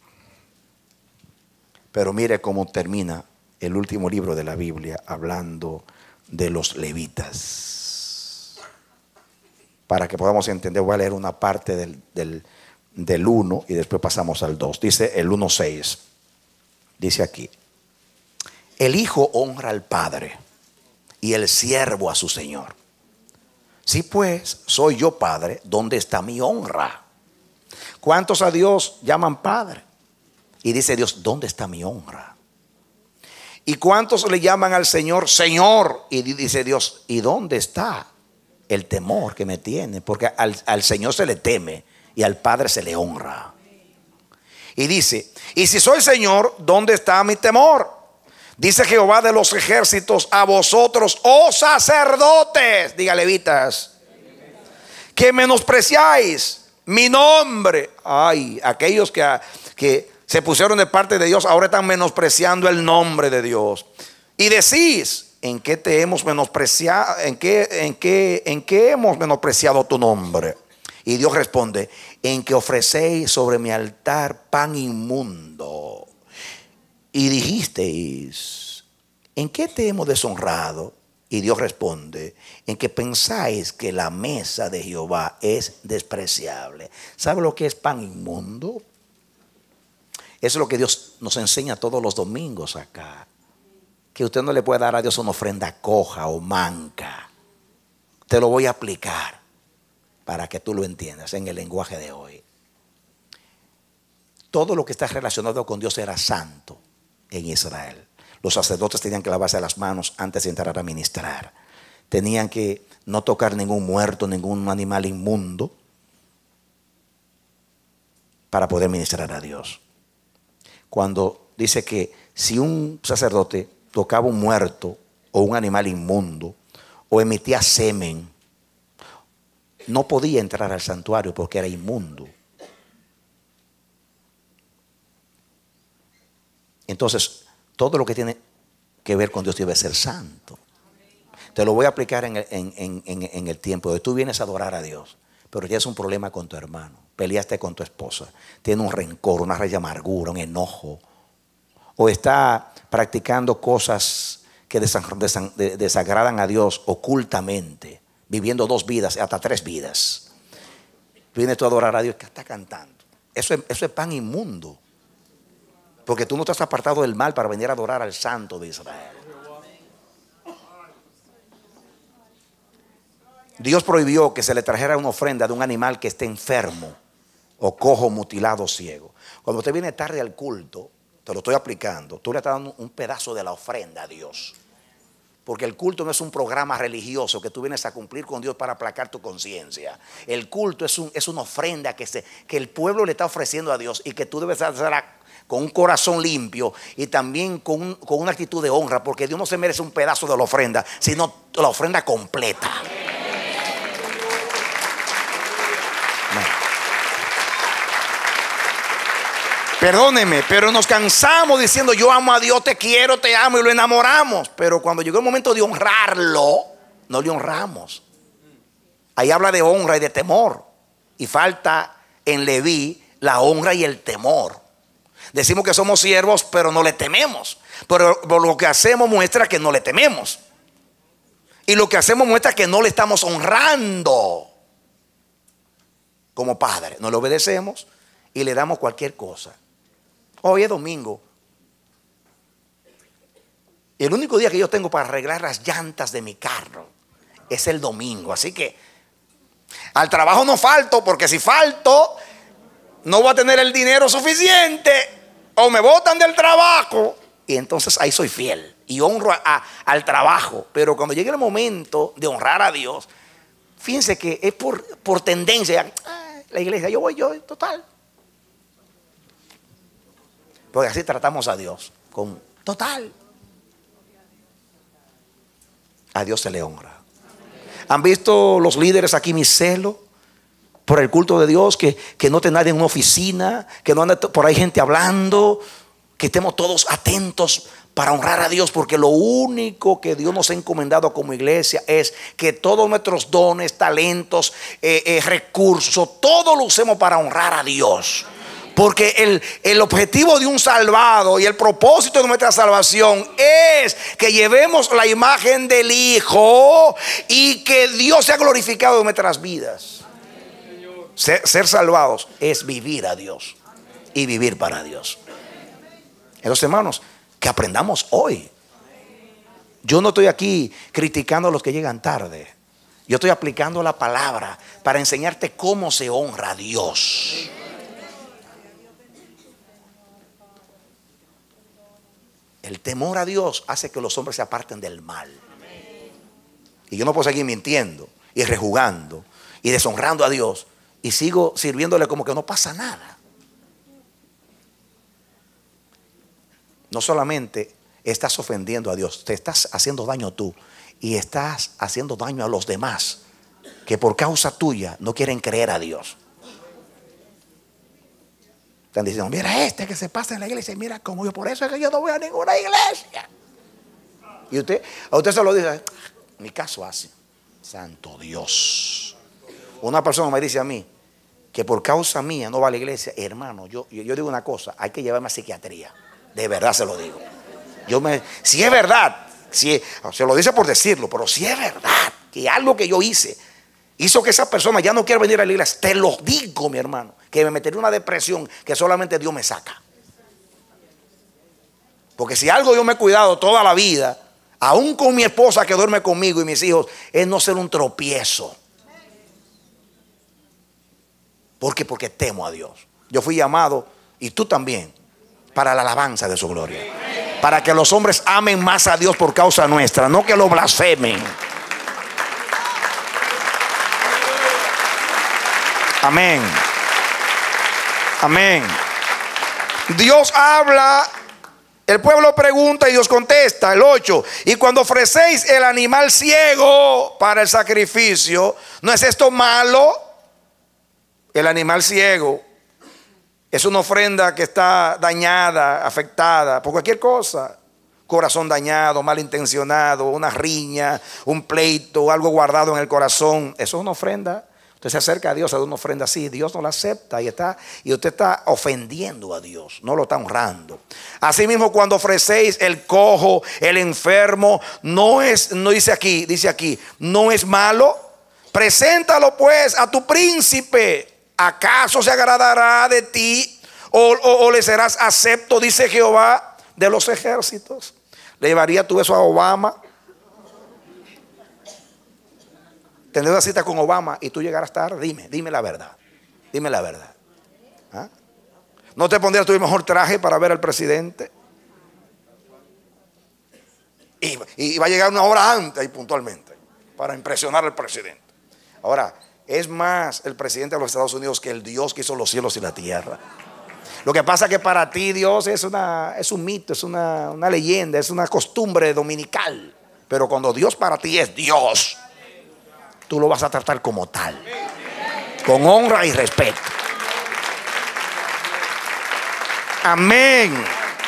Pero mire cómo termina el último libro de la Biblia, hablando de los levitas. Para que podamos entender, voy a leer una parte del 1 y después pasamos al 2. Dice el 1:6. Dice aquí: el hijo honra al padre y el siervo a su señor. Si pues soy yo padre, ¿dónde está mi honra? ¿Cuántos a Dios llaman padre? Y dice Dios, ¿dónde está mi honra? ¿Y cuántos le llaman al Señor Señor? Y dice Dios, ¿y dónde está el temor que me tiene? Porque al Señor se le teme y al Padre se le honra. Y dice, y si soy Señor, ¿dónde está mi temor? Dice Jehová de los ejércitos, a vosotros, oh sacerdotes, diga levitas, que menospreciáis mi nombre. Ay, aquellos que se pusieron de parte de Dios, ahora están menospreciando el nombre de Dios. Y decís, ¿en qué te hemos menospreciado? ¿En qué hemos menospreciado tu nombre? Y Dios responde, en que ofrecéis sobre mi altar pan inmundo. Y dijisteis, ¿en qué te hemos deshonrado? Y Dios responde, en que pensáis que la mesa de Jehová es despreciable. ¿Sabe lo que es pan inmundo? Eso es lo que Dios nos enseña todos los domingos acá. Que usted no le puede dar a Dios una ofrenda coja o manca. Te lo voy a aplicar para que tú lo entiendas en el lenguaje de hoy. Todo lo que está relacionado con Dios era santo en Israel. Los sacerdotes tenían que lavarse las manos antes de entrar a ministrar. Tenían que no tocar ningún muerto, ningún animal inmundo, para poder ministrar a Dios. Cuando dice que si un sacerdote tocaba un muerto o un animal inmundo o emitía semen, no podía entrar al santuario porque era inmundo. Entonces, todo lo que tiene que ver con Dios debe ser santo. Te lo voy a aplicar en el tiempo de tú vienes a adorar a Dios, pero tienes un problema con tu hermano, peleaste con tu esposa, tienes un rencor, una raíz de amargura, un enojo, o está practicando cosas que desagradan a Dios ocultamente, viviendo 2 vidas, hasta 3 vidas. Vienes tú a adorar a Dios que está cantando. Eso es pan inmundo. Porque tú no te has apartado del mal para venir a adorar al Santo de Israel. Dios prohibió que se le trajera una ofrenda de un animal que esté enfermo o cojo, mutilado, ciego. Cuando usted viene tarde al culto, te lo estoy aplicando, tú le estás dando un pedazo de la ofrenda a Dios. Porque el culto no es un programa religioso que tú vienes a cumplir con Dios para aplacar tu conciencia. El culto es una ofrenda que el pueblo le está ofreciendo a Dios y que tú debes hacerla con un corazón limpio y también con una actitud de honra, porque Dios no se merece un pedazo de la ofrenda, sino la ofrenda completa. Perdóneme, pero nos cansamos diciendo yo amo a Dios, te quiero, te amo, y lo enamoramos. Pero cuando llegó el momento de honrarlo, no le honramos. Ahí habla de honra y de temor. Y falta en Leví la honra y el temor. Decimos que somos siervos, pero no le tememos. Pero lo que hacemos muestra que no le tememos. Y lo que hacemos muestra que no le estamos honrando como padre. No le obedecemos y le damos cualquier cosa. Hoy es domingo. Y el único día que yo tengo para arreglar las llantas de mi carro es el domingo. Así que al trabajo no falto, porque si falto no voy a tener el dinero suficiente o me botan del trabajo. Y entonces ahí soy fiel y honro al trabajo. Pero cuando llegue el momento de honrar a Dios, fíjense que es por tendencia. La iglesia, yo voy, total. Porque así tratamos a Dios, con total. A Dios se le honra. ¿Han visto los líderes aquí mi celo por el culto de Dios? Que no te nadie en una oficina, que no ande por ahí gente hablando, que estemos todos atentos para honrar a Dios, porque lo único que Dios nos ha encomendado como iglesia es que todos nuestros dones, talentos, recursos, todo lo usemos para honrar a Dios. Porque el objetivo de un salvado y el propósito de nuestra salvación es que llevemos la imagen del Hijo y que Dios sea glorificado en nuestras vidas. Ser salvados es vivir a Dios y vivir para Dios. Entonces, hermanos, que aprendamos hoy. Yo no estoy aquí criticando a los que llegan tarde. Yo estoy aplicando la palabra para enseñarte cómo se honra a Dios. El temor a Dios hace que los hombres se aparten del mal. Y yo no puedo seguir mintiendo y rejugando y deshonrando a Dios y sigo sirviéndole como que no pasa nada. No solamente estás ofendiendo a Dios, te estás haciendo daño tú y estás haciendo daño a los demás que por causa tuya no quieren creer a Dios. Están diciendo, mira que se pasa en la iglesia, mira como yo, por eso es que yo no voy a ninguna iglesia. Y a usted se lo dice, mi caso hace, santo Dios. Una persona me dice a mí que por causa mía no va a la iglesia. Hermano, yo digo una cosa, hay que llevarme a psiquiatría. De verdad se lo digo. Si es verdad, se lo dice por decirlo, pero si es verdad que algo que yo hizo que esa persona ya no quiera venir a la iglesia, te lo digo, mi hermano, que me metería en una depresión que solamente Dios me saca. Porque si algo yo me he cuidado toda la vida, aún con mi esposa que duerme conmigo y mis hijos, es no ser un tropiezo. Porque temo a Dios. Yo fui llamado, y tú también, para la alabanza de su gloria. Para que los hombres amen más a Dios por causa nuestra, no que lo blasfemen. Amén. Amén. Dios habla, el pueblo pregunta y Dios contesta. El 8. Y cuando ofrecéis el animal ciego para el sacrificio, ¿no es esto malo? El animal ciego es una ofrenda que está dañada, afectada por cualquier cosa. Corazón dañado, malintencionado, una riña, un pleito, algo guardado en el corazón. Eso es una ofrenda. Usted se acerca a Dios a dar una ofrenda así, Dios no la acepta y usted está ofendiendo a Dios, no lo está honrando. Asimismo, cuando ofrecéis el cojo, el enfermo, dice aquí, no es malo. Preséntalo pues a tu príncipe. ¿Acaso se agradará de ti o le serás acepto? Dice Jehová de los ejércitos. ¿Le llevaría tú eso a Obama? Tener una cita con Obama y tú llegaras tarde. Dime la verdad. Dime la verdad. ¿Ah? ¿No te pondrías tu mejor traje para ver al presidente? Y va a llegar una hora antes y puntualmente para impresionar al presidente. Ahora, es más el presidente de los Estados Unidos que el Dios que hizo los cielos y la tierra. Lo que pasa es que para ti Dios es un mito, es una leyenda, es una costumbre dominical. Pero cuando Dios para ti es Dios, tú lo vas a tratar como tal, con honra y respeto. Amén.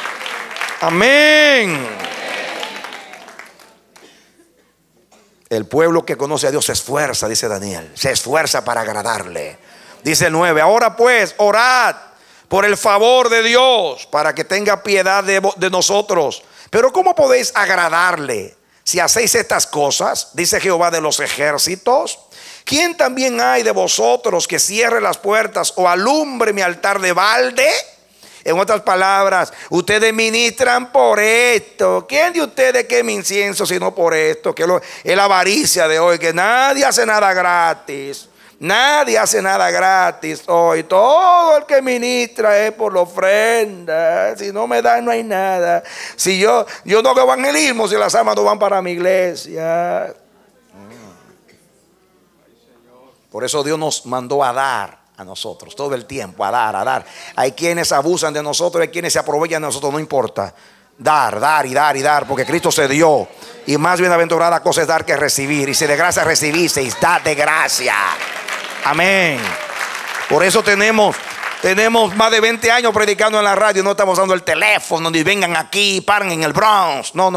Amén. El pueblo que conoce a Dios se esfuerza, dice Daniel, se esfuerza para agradarle. Dice el 9, ahora pues orad por el favor de Dios para que tenga piedad de nosotros. Pero ¿cómo podéis agradarle si hacéis estas cosas? Dice Jehová de los ejércitos. ¿Quién también hay de vosotros que cierre las puertas o alumbre mi altar de balde? En otras palabras, ustedes ministran por esto. ¿Quién de ustedes quema incienso sino por esto? Que es la avaricia de hoy, que nadie hace nada gratis. Nadie hace nada gratis hoy. Todo el que ministra es por la ofrenda. Si no me dan, no hay nada. Si yo no hago evangelismo, si las almas no van para mi iglesia. Por eso Dios nos mandó a dar a nosotros todo el tiempo, a dar. Hay quienes abusan de nosotros, hay quienes se aprovechan de nosotros, no importa. Dar y dar, porque Cristo se dio. Y más bienaventurada cosa es dar que recibir. Y si de gracia recibisteis, dad de gracia. Amén. Por eso tenemos más de 20 años predicando en la radio. No estamos usando el teléfono, ni vengan aquí, paren en el Bronx. No,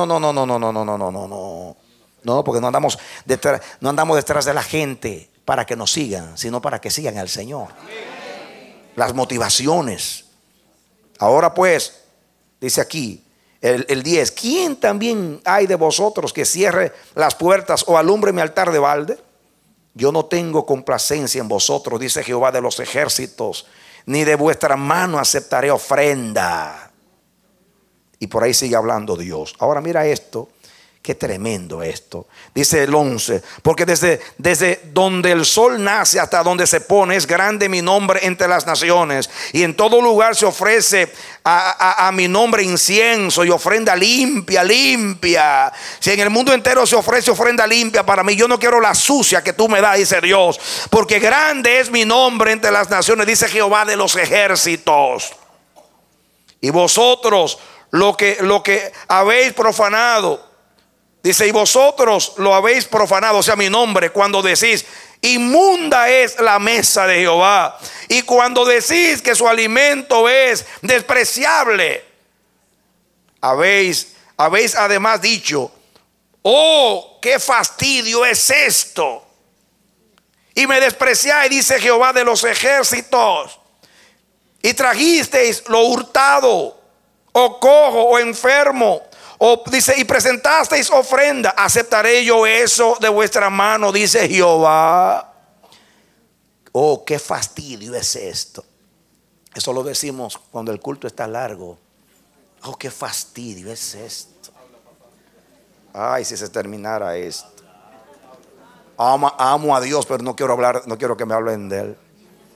porque no andamos detrás de la gente para que nos sigan, sino para que sigan al Señor. Las motivaciones. Ahora pues, dice aquí el 10, ¿quién también hay de vosotros que cierre las puertas o alumbre mi altar de balde? Yo no tengo complacencia en vosotros, dice Jehová de los ejércitos, ni de vuestra mano aceptaré ofrenda. Y por ahí sigue hablando Dios. Ahora mira esto. Qué tremendo esto. Dice el 11, porque desde donde el sol nace hasta donde se pone es grande mi nombre entre las naciones. Y en todo lugar se ofrece a mi nombre incienso y ofrenda limpia. Si en el mundo entero se ofrece ofrenda limpia para mí, yo no quiero la sucia que tú me das, dice Dios. Porque grande es mi nombre entre las naciones, dice Jehová de los ejércitos. Y vosotros lo que habéis profanado, dice, y vosotros lo habéis profanado, o sea, mi nombre, cuando decís, inmunda es la mesa de Jehová. Y cuando decís que su alimento es despreciable, habéis además dicho, oh, qué fastidio es esto. Y me despreciáis, dice Jehová de los ejércitos. Y trajisteis lo hurtado, o cojo, o enfermo. Dice, y presentasteis ofrenda, aceptaré yo eso de vuestra mano, dice Jehová. Oh, qué fastidio es esto. Eso lo decimos cuando el culto está largo. Oh, qué fastidio es esto. Ay, si se terminara esto. Amo a Dios, pero no quiero que me hablen de Él.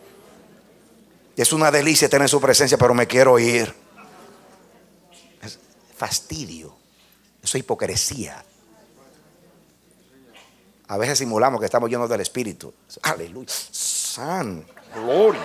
Es una delicia tener su presencia, pero me quiero ir. Es fastidio. Eso es hipocresía. A veces simulamos que estamos llenos del Espíritu. Aleluya. San, gloria.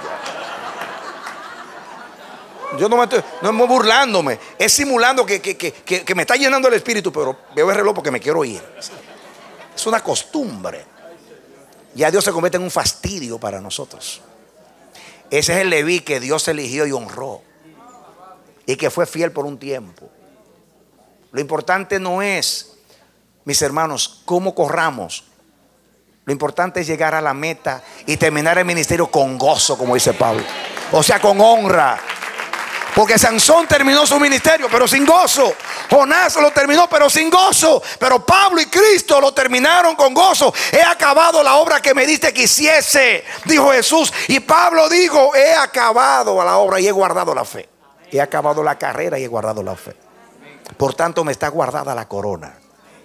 Yo no estoy burlándome. Es simulando que me está llenando el Espíritu, pero veo el reloj porque me quiero ir. Es una costumbre. Ya Dios se convierte en un fastidio para nosotros. Ese es el Leví que Dios eligió y honró, y que fue fiel por un tiempo. Lo importante no es, mis hermanos, cómo corramos. Lo importante es llegar a la meta y terminar el ministerio con gozo, como dice Pablo. O sea, con honra. Porque Sansón terminó su ministerio, pero sin gozo. Jonás lo terminó, pero sin gozo. Pero Pablo y Cristo lo terminaron con gozo. He acabado la obra que me diste que hiciese, dijo Jesús. Y Pablo dijo, he acabado la obra y he guardado la fe. He acabado la carrera y he guardado la fe. Por tanto me está guardada la corona.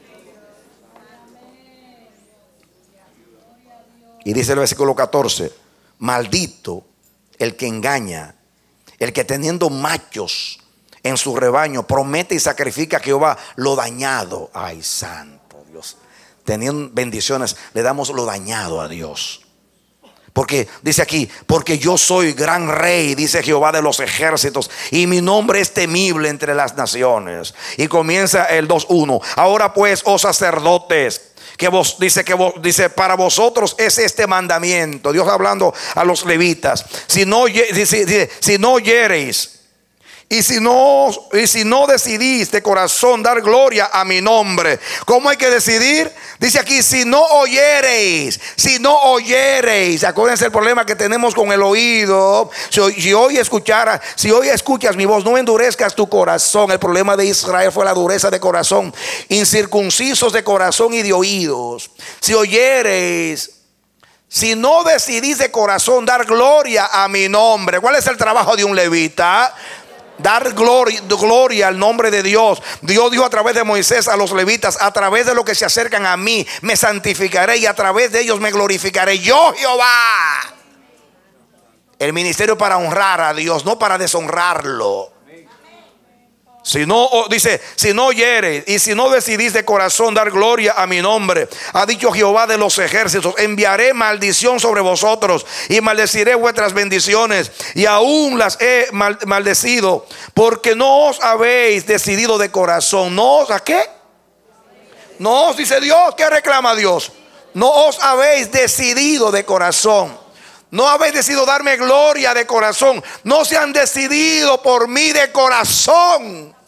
Y dice el versículo 14, maldito el que engaña, el que teniendo machos en su rebaño promete y sacrifica a Jehová lo dañado. Ay, santo Dios. Teniendo bendiciones le damos lo dañado a Dios. Porque dice aquí, porque yo soy gran rey, dice Jehová de los ejércitos, y mi nombre es temible entre las naciones. Y comienza el 2:1. Ahora pues, oh sacerdotes, dice para vosotros es este mandamiento. Dios hablando a los levitas. Si no oyereis y si no decidís de corazón dar gloria a mi nombre. ¿Cómo hay que decidir? Dice aquí, si no oyereis. Acuérdense el problema que tenemos con el oído. Si hoy escuchas mi voz, no endurezcas tu corazón. El problema de Israel fue la dureza de corazón, incircuncisos de corazón y de oídos. Si oyereis, si no decidís de corazón dar gloria a mi nombre. ¿Cuál es el trabajo de un levita? Dar gloria al nombre de Dios. Dios dijo a través de Moisés a los levitas: a través de los que se acercan a mí me santificaré, y a través de ellos me glorificaré yo, Jehová. El ministerio para honrar a Dios, no para deshonrarlo. Si no, dice, si no oyereis y si no decidís de corazón dar gloria a mi nombre, ha dicho Jehová de los ejércitos, enviaré maldición sobre vosotros y maldeciré vuestras bendiciones, y aún las he maldecido, porque no os habéis decidido de corazón. ¿No os a qué? No os, dice Dios. ¿Qué reclama Dios? No os habéis decidido de corazón. No habéis decidido darme gloria de corazón. No se han decidido por mí de corazón.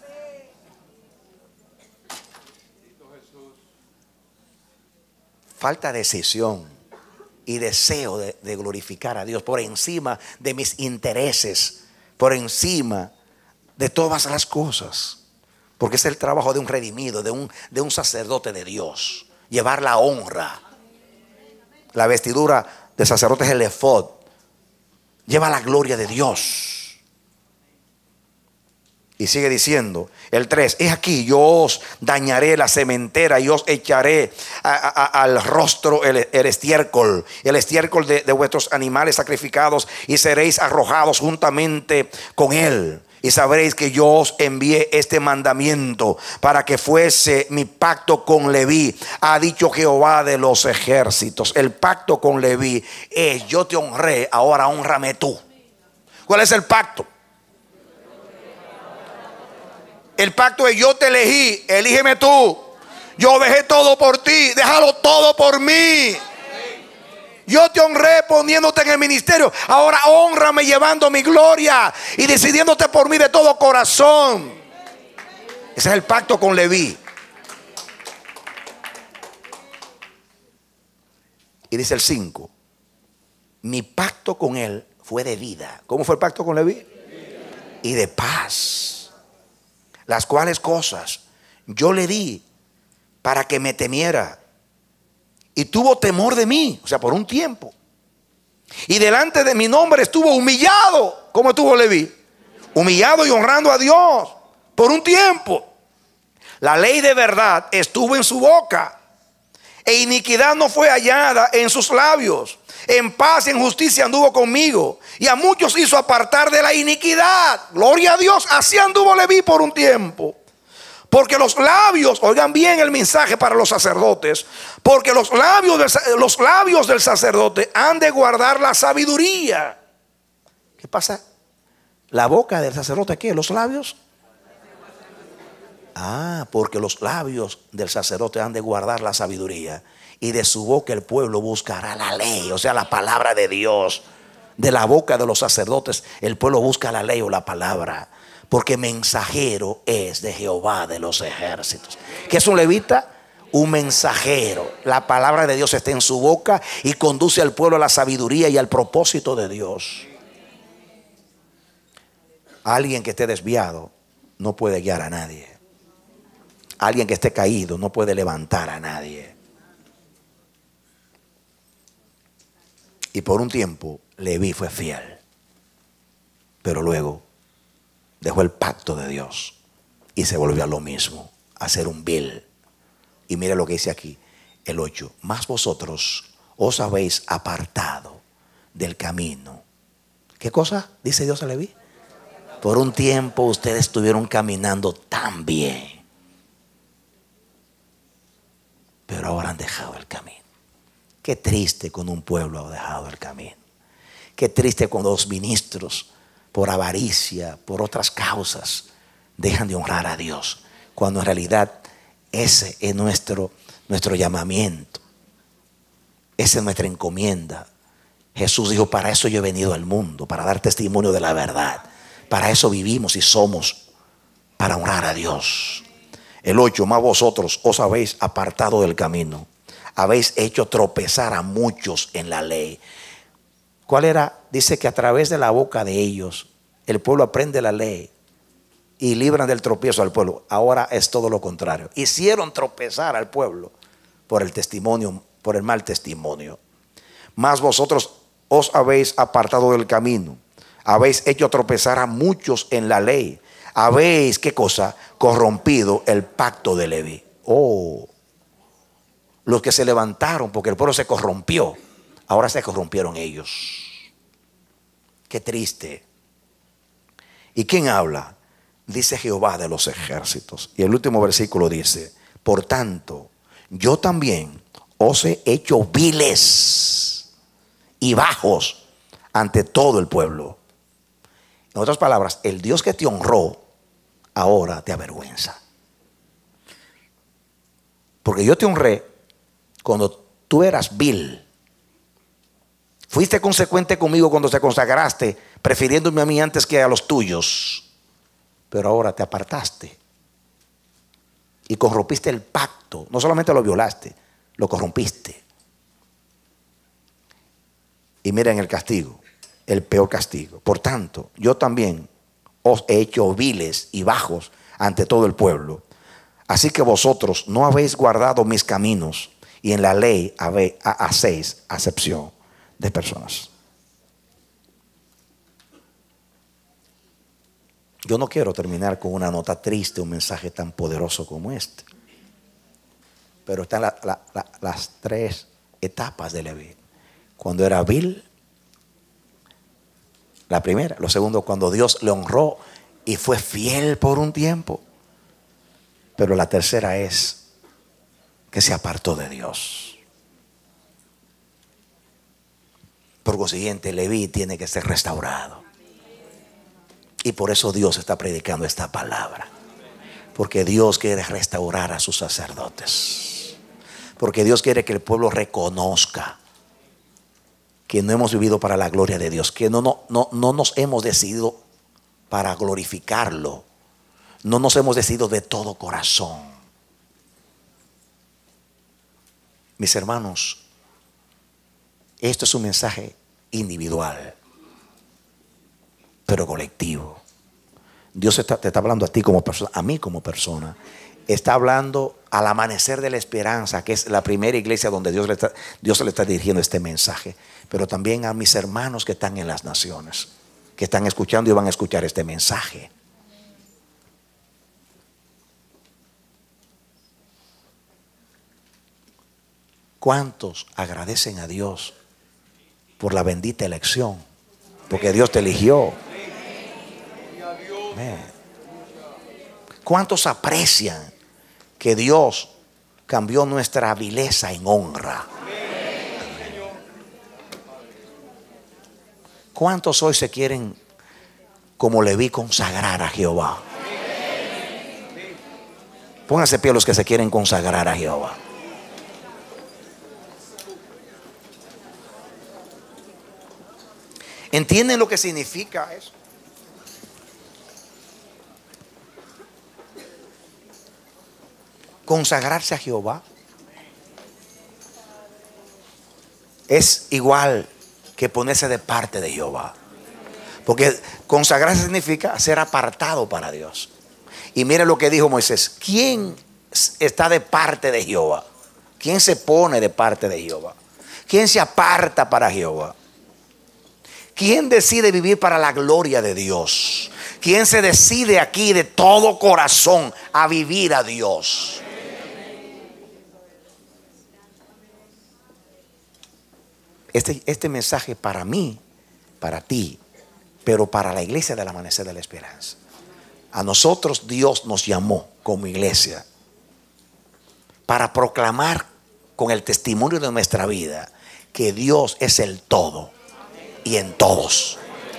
Falta decisión y deseo de glorificar a Dios por encima de mis intereses, por encima de todas las cosas. Porque es el trabajo de un redimido, de un sacerdote de Dios. Llevar la honra. La vestidura de sacerdote es el efod. Lleva la gloria de Dios. Y sigue diciendo el 3: es aquí, yo os dañaré la sementera y os echaré al rostro el estiércol de vuestros animales sacrificados, y seréis arrojados juntamente con él. Y sabréis que yo os envié este mandamiento para que fuese mi pacto con Leví, ha dicho Jehová de los ejércitos. El pacto con Leví es: yo te honré, ahora hónrame tú. ¿Cuál es el pacto? El pacto es: yo te elegí, elígeme tú. Yo dejé todo por ti, déjalo todo por mí. Yo te honré poniéndote en el ministerio, ahora hónrame llevando mi gloria y decidiéndote por mí de todo corazón. Ese es el pacto con Leví. Y dice el 5: mi pacto con él fue de vida. ¿Cómo fue el pacto con Leví? Y de paz, las cuales cosas yo le di para que me temiera, y tuvo temor de mí, o sea, por un tiempo. Y delante de mi nombre estuvo humillado. ¿Cómo estuvo Leví? Humillado y honrando a Dios por un tiempo. La ley de verdad estuvo en su boca, e iniquidad no fue hallada en sus labios. En paz y en justicia anduvo conmigo, y a muchos hizo apartar de la iniquidad. Gloria a Dios. Así anduvo Leví por un tiempo. Porque los labios, oigan bien el mensaje para los sacerdotes, porque los labios del sacerdote han de guardar la sabiduría. ¿Qué pasa? ¿La boca del sacerdote qué? ¿Los labios? Porque los labios del sacerdote han de guardar la sabiduría, y de su boca el pueblo buscará la ley, o sea, la palabra de Dios. De la boca de los sacerdotes el pueblo busca la ley o la palabra. Porque mensajero es de Jehová de los ejércitos. ¿Qué es un levita? Un mensajero. La palabra de Dios está en su boca y conduce al pueblo a la sabiduría y al propósito de Dios. Alguien que esté desviado no puede guiar a nadie. Alguien que esté caído no puede levantar a nadie. Y por un tiempo Leví fue fiel, pero luego dejó el pacto de Dios y se volvió a lo mismo, a ser un vil. Y mire lo que dice aquí, el 8. Mas vosotros os habéis apartado del camino. ¿Qué cosa dice Dios a Leví? Por un tiempo ustedes estuvieron caminando tan bien, pero ahora han dejado el camino. Qué triste cuando un pueblo ha dejado el camino. Qué triste cuando los ministros, por avaricia, por otras causas, dejan de honrar a Dios, cuando en realidad ese es nuestro llamamiento. Esa es nuestra encomienda. Jesús dijo, para eso yo he venido al mundo, para dar testimonio de la verdad. Para eso vivimos y somos, para honrar a Dios. El 8, más vosotros os habéis apartado del camino, habéis hecho tropezar a muchos en la ley. ¿Cuál era? Dice que a través de la boca de ellos el pueblo aprende la ley y libran del tropiezo al pueblo. Ahora es todo lo contrario. Hicieron tropezar al pueblo por el testimonio, por el mal testimonio. Mas vosotros os habéis apartado del camino, habéis hecho tropezar a muchos en la ley. Habéis, ¿qué cosa? Corrompido el pacto de Leví. Los que se levantaron porque el pueblo se corrompió, ahora se corrompieron ellos. Qué triste. ¿Y quién habla? Dice Jehová de los ejércitos. Y el último versículo dice, por tanto, yo también os he hecho viles y bajos ante todo el pueblo. En otras palabras, el Dios que te honró ahora te avergüenza. Porque yo te honré cuando tú eras vil. Fuiste consecuente conmigo cuando te consagraste, prefiriéndome a mí antes que a los tuyos. Pero ahora te apartaste y corrompiste el pacto. No solamente lo violaste, lo corrompiste. Y miren el castigo, el peor castigo. Por tanto, yo también os he hecho viles y bajos ante todo el pueblo. Así que vosotros no habéis guardado mis caminos, y en la ley hacéis acepción de personas. Yo no quiero terminar con una nota triste, un mensaje tan poderoso como este. Pero están las tres etapas de Leví. Cuando era vil, la primera. Lo segundo, cuando Dios le honró y fue fiel por un tiempo. Pero la tercera es que se apartó de Dios. Por consiguiente, Leví tiene que ser restaurado. Y por eso Dios está predicando esta palabra. Porque Dios quiere restaurar a sus sacerdotes. Porque Dios quiere que el pueblo reconozca que no hemos vivido para la gloria de Dios. Que no nos hemos decidido para glorificarlo. No nos hemos decidido de todo corazón. Mis hermanos, esto es un mensaje individual, pero colectivo. Dios te está hablando a ti como persona, a mí como persona. Está hablando al amanecer de la esperanza, que es la primera iglesia donde Dios le está dirigiendo este mensaje. Pero también a mis hermanos que están en las naciones, que están escuchando y van a escuchar este mensaje. ¿Cuántos agradecen a Dios por la bendita elección? Porque Dios te eligió. ¿Cuántos aprecian que Dios cambió nuestra vileza en honra? ¿Cuántos hoy se quieren, como Leví, consagrar a Jehová? Pónganse pie los que se quieren consagrar a Jehová. ¿Entienden lo que significa eso? Consagrarse a Jehová es igual que ponerse de parte de Jehová. Porque consagrarse significa ser apartado para Dios. Y mire lo que dijo Moisés: ¿quién está de parte de Jehová? ¿Quién se pone de parte de Jehová? ¿Quién se aparta para Jehová? ¿Quién decide vivir para la gloria de Dios? ¿Quién se decide aquí de todo corazón a vivir a Dios? Este mensaje para mí, para ti, pero para la iglesia del Amanecer de la Esperanza. A nosotros Dios nos llamó como iglesia para proclamar con el testimonio de nuestra vida que Dios es el todo y en todos.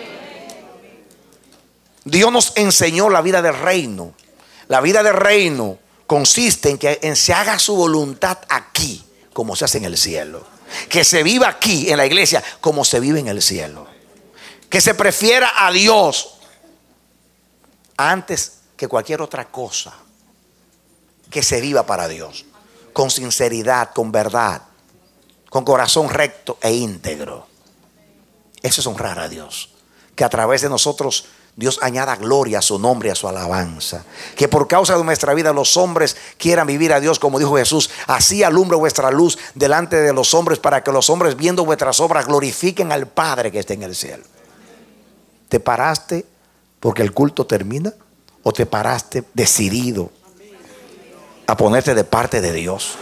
Dios nos enseñó la vida del reino. La vida del reino consiste en que se haga su voluntad aquí como se hace en el cielo. Que se viva aquí en la iglesia como se vive en el cielo. Que se prefiera a Dios antes que cualquier otra cosa. Que se viva para Dios con sinceridad, con verdad, con corazón recto e íntegro. Eso es honrar a Dios. Que a través de nosotros Dios añada gloria a su nombre y a su alabanza. Que por causa de nuestra vida los hombres quieran vivir a Dios, como dijo Jesús: así alumbre vuestra luz delante de los hombres, para que los hombres, viendo vuestras obras, glorifiquen al Padre que está en el cielo. ¿Te paraste porque el culto termina? ¿O te paraste decidido a ponerte de parte de Dios?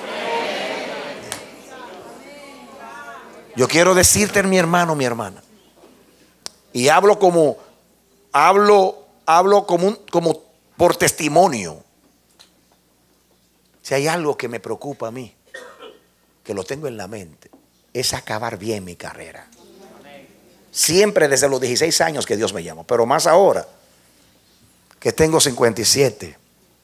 Yo quiero decirte, mi hermano, mi hermana, y hablo como por testimonio. Si hay algo que me preocupa a mí, que lo tengo en la mente, es acabar bien mi carrera. Siempre desde los 16 años que Dios me llamó, pero más ahora que tengo 57.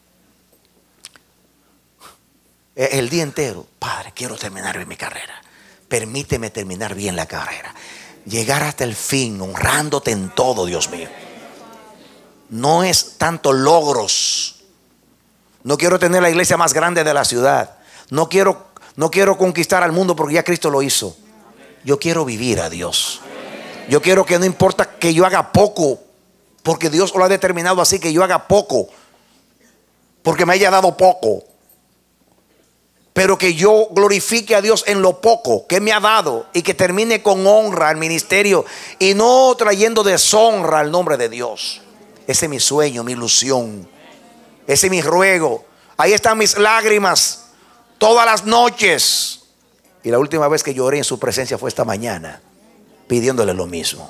El día entero: Padre, quiero terminar bien mi carrera. Permíteme terminar bien la carrera. Llegar hasta el fin, honrándote en todo, Dios mío. No es tanto logros. No quiero tener la iglesia más grande de la ciudad. No quiero conquistar al mundo, porque ya Cristo lo hizo. Yo quiero vivir a Dios. Yo quiero que no importa que yo haga poco, porque Dios lo ha determinado así, que yo haga poco, porque me haya dado poco. Pero que yo glorifique a Dios en lo poco que me ha dado, y que termine con honra el ministerio y no trayendo deshonra al nombre de Dios. Ese es mi sueño, mi ilusión. Ese es mi ruego. Ahí están mis lágrimas todas las noches. Y la última vez que lloré en su presencia fue esta mañana, pidiéndole lo mismo.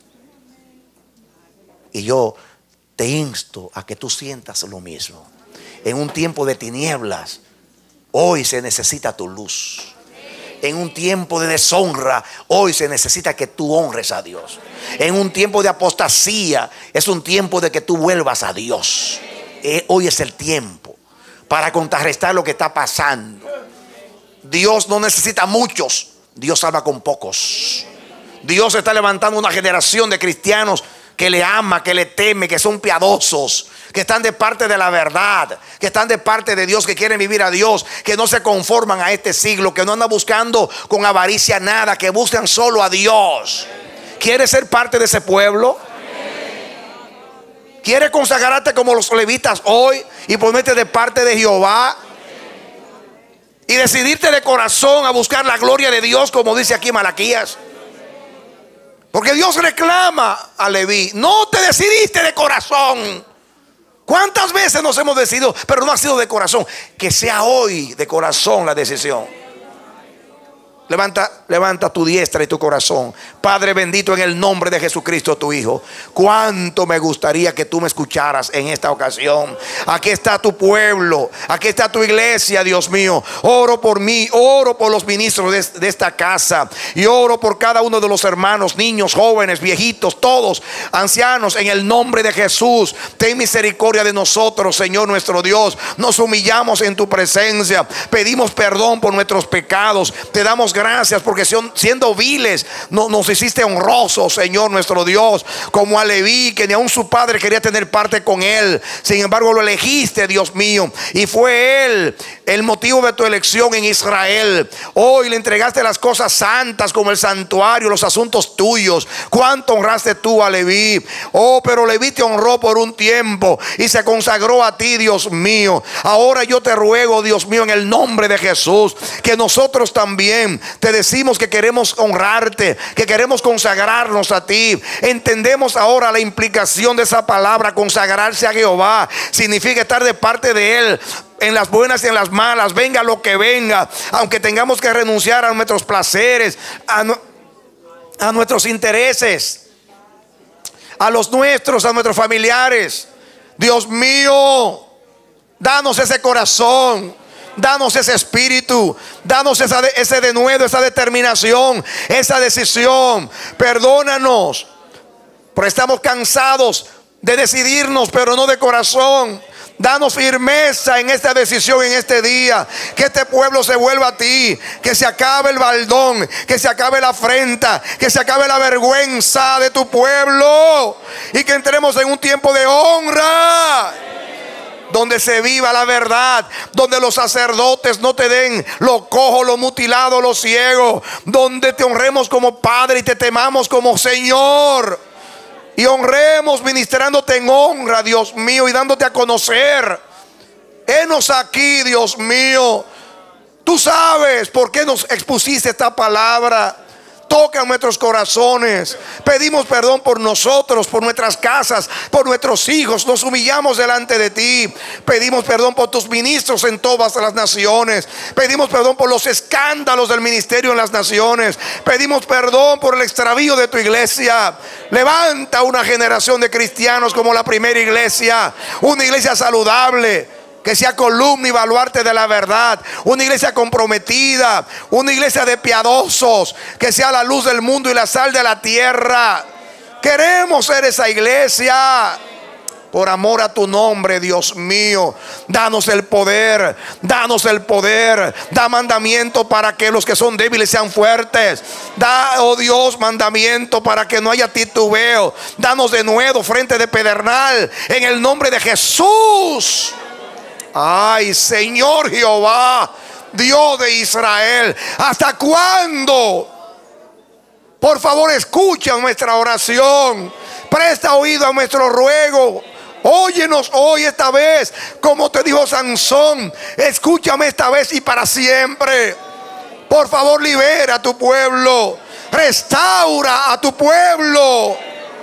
Y yo te insto a que tú sientas lo mismo. En un tiempo de tinieblas, hoy se necesita tu luz. En un tiempo de deshonra, hoy se necesita que tú honres a Dios. En un tiempo de apostasía, es un tiempo de que tú vuelvas a Dios. Hoy es el tiempo para contrarrestar lo que está pasando. Dios no necesita muchos, Dios salva con pocos. Dios está levantando una generación de cristianos que le ama, que le teme, que son piadosos, que están de parte de la verdad, que están de parte de Dios, que quieren vivir a Dios, que no se conforman a este siglo, que no andan buscando con avaricia nada, que buscan solo a Dios. ¿Quieres ser parte de ese pueblo? ¿Quieres consagrarte como los levitas hoy y ponerte de parte de Jehová? Y decidirte de corazón a buscar la gloria de Dios, como dice aquí Malaquías. Porque Dios reclama a Leví: no te decidiste de corazón. ¿Cuántas veces nos hemos decidido, pero no ha sido de corazón? Que sea hoy de corazón la decisión. Levanta tu diestra y tu corazón. Padre bendito, en el nombre de Jesucristo tu Hijo, cuánto me gustaría que tú me escucharas en esta ocasión. Aquí está tu pueblo, aquí está tu iglesia, Dios mío. Oro por mí, oro por los ministros de esta casa, y oro por cada uno de los hermanos, niños, jóvenes, viejitos, todos, ancianos. En el nombre de Jesús, ten misericordia de nosotros, Señor nuestro Dios. Nos humillamos en tu presencia, pedimos perdón por nuestros pecados, te damos gracias porque siendo viles nos hiciste honrosos, Señor nuestro Dios, como a Leví, que ni aun su padre quería tener parte con él. Sin embargo lo elegiste, Dios mío, y fue él el motivo de tu elección en Israel. Hoy le entregaste las cosas santas como el santuario, los asuntos tuyos. Cuánto honraste tú a Leví. Oh, pero Leví te honró por un tiempo y se consagró a ti, Dios mío. Ahora yo te ruego, Dios mío, en el nombre de Jesús, que nosotros también te decimos que queremos honrarte, que queremos consagrarnos a ti. Entendemos ahora la implicación de esa palabra, consagrarse a Jehová. Significa estar de parte de Él, en las buenas y en las malas, venga lo que venga, aunque tengamos que renunciar a nuestros placeres, a nuestros intereses, a los nuestros, a nuestros familiares. Dios mío, danos ese corazón, danos ese espíritu, danos ese denuedo, esa determinación, esa decisión. Perdónanos, porque estamos cansados de decidirnos, pero no de corazón. Danos firmeza en esta decisión, en este día. Que este pueblo se vuelva a ti. Que se acabe el baldón, que se acabe la afrenta, que se acabe la vergüenza de tu pueblo, y que entremos en un tiempo de honra, donde se viva la verdad, donde los sacerdotes no te den lo cojo, lo mutilado, lo ciego, donde te honremos como Padre y te temamos como Señor, y honremos ministrándote en honra, Dios mío, y dándote a conocer. Henos aquí, Dios mío. Tú sabes por qué nos expusiste esta palabra. Toca nuestros corazones. Pedimos perdón por nosotros, por nuestras casas, por nuestros hijos. Nos humillamos delante de ti. Pedimos perdón por tus ministros en todas las naciones. Pedimos perdón por los escándalos del ministerio en las naciones. Pedimos perdón por el extravío de tu iglesia. Levanta una generación de cristianos como la primera iglesia. Una iglesia saludable, que sea columna y baluarte de la verdad. Una iglesia comprometida, una iglesia de piadosos, que sea la luz del mundo y la sal de la tierra. Queremos ser esa iglesia. Por amor a tu nombre, Dios mío, danos el poder, danos el poder. Da mandamiento para que los que son débiles sean fuertes. Da, oh Dios, mandamiento para que no haya titubeo. Danos de nuevo frente de pedernal, en el nombre de Jesús. Ay, Señor Jehová, Dios de Israel, ¿hasta cuándo? Por favor, escucha nuestra oración. Presta oído a nuestro ruego. Óyenos hoy, esta vez, como te dijo Sansón. Escúchame esta vez y para siempre. Por favor, libera a tu pueblo. Restaura a tu pueblo.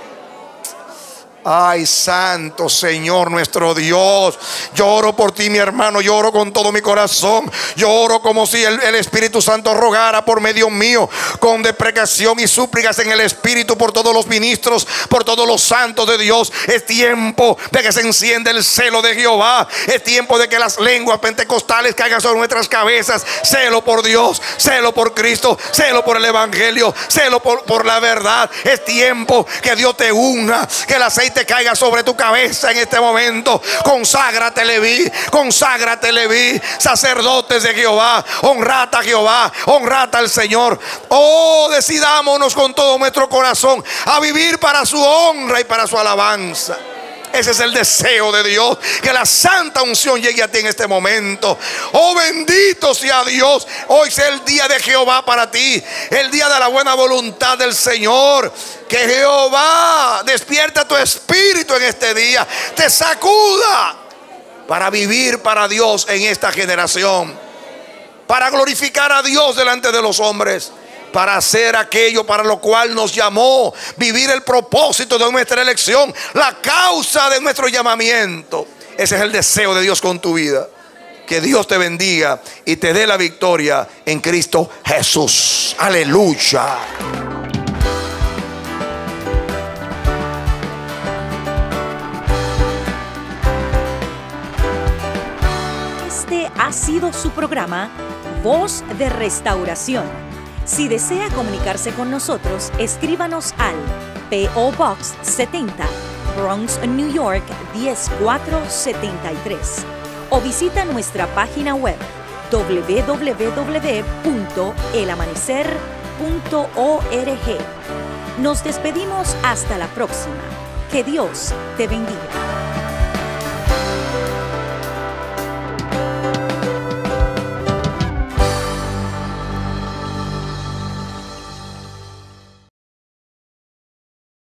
Ay, santo Señor nuestro Dios, yo oro por ti, mi hermano. Yo oro con todo mi corazón. Yo oro como si el Espíritu Santo rogara por medio mío, con deprecación y súplicas en el Espíritu, por todos los ministros, por todos los santos de Dios. Es tiempo de que se encienda el celo de Jehová. Es tiempo de que las lenguas pentecostales caigan sobre nuestras cabezas. Celo por Dios, celo por Cristo, celo por el Evangelio, celo por la verdad. Es tiempo que Dios te unja, que el aceite te caiga sobre tu cabeza en este momento. Conságrate, Leví, conságrate, Leví, sacerdotes de Jehová. Honrad a Jehová, honrad al Señor. Oh, decidámonos con todo nuestro corazón a vivir para su honra y para su alabanza. Ese es el deseo de Dios, que la santa unción llegue a ti en este momento. Oh, bendito sea Dios. Hoy sea el día de Jehová para ti, el día de la buena voluntad del Señor. Que Jehová despierta tu espíritu en este día, te sacuda para vivir para Dios en esta generación, para glorificar a Dios delante de los hombres, para hacer aquello para lo cual nos llamó, vivir el propósito de nuestra elección, la causa de nuestro llamamiento. Ese es el deseo de Dios con tu vida. Que Dios te bendiga y te dé la victoria en Cristo Jesús. Aleluya. Este ha sido su programa Voz de Restauración. Si desea comunicarse con nosotros, escríbanos al P.O. Box 70, Bronx, New York 10473, o visita nuestra página web www.elamanecer.org. Nos despedimos hasta la próxima. Que Dios te bendiga.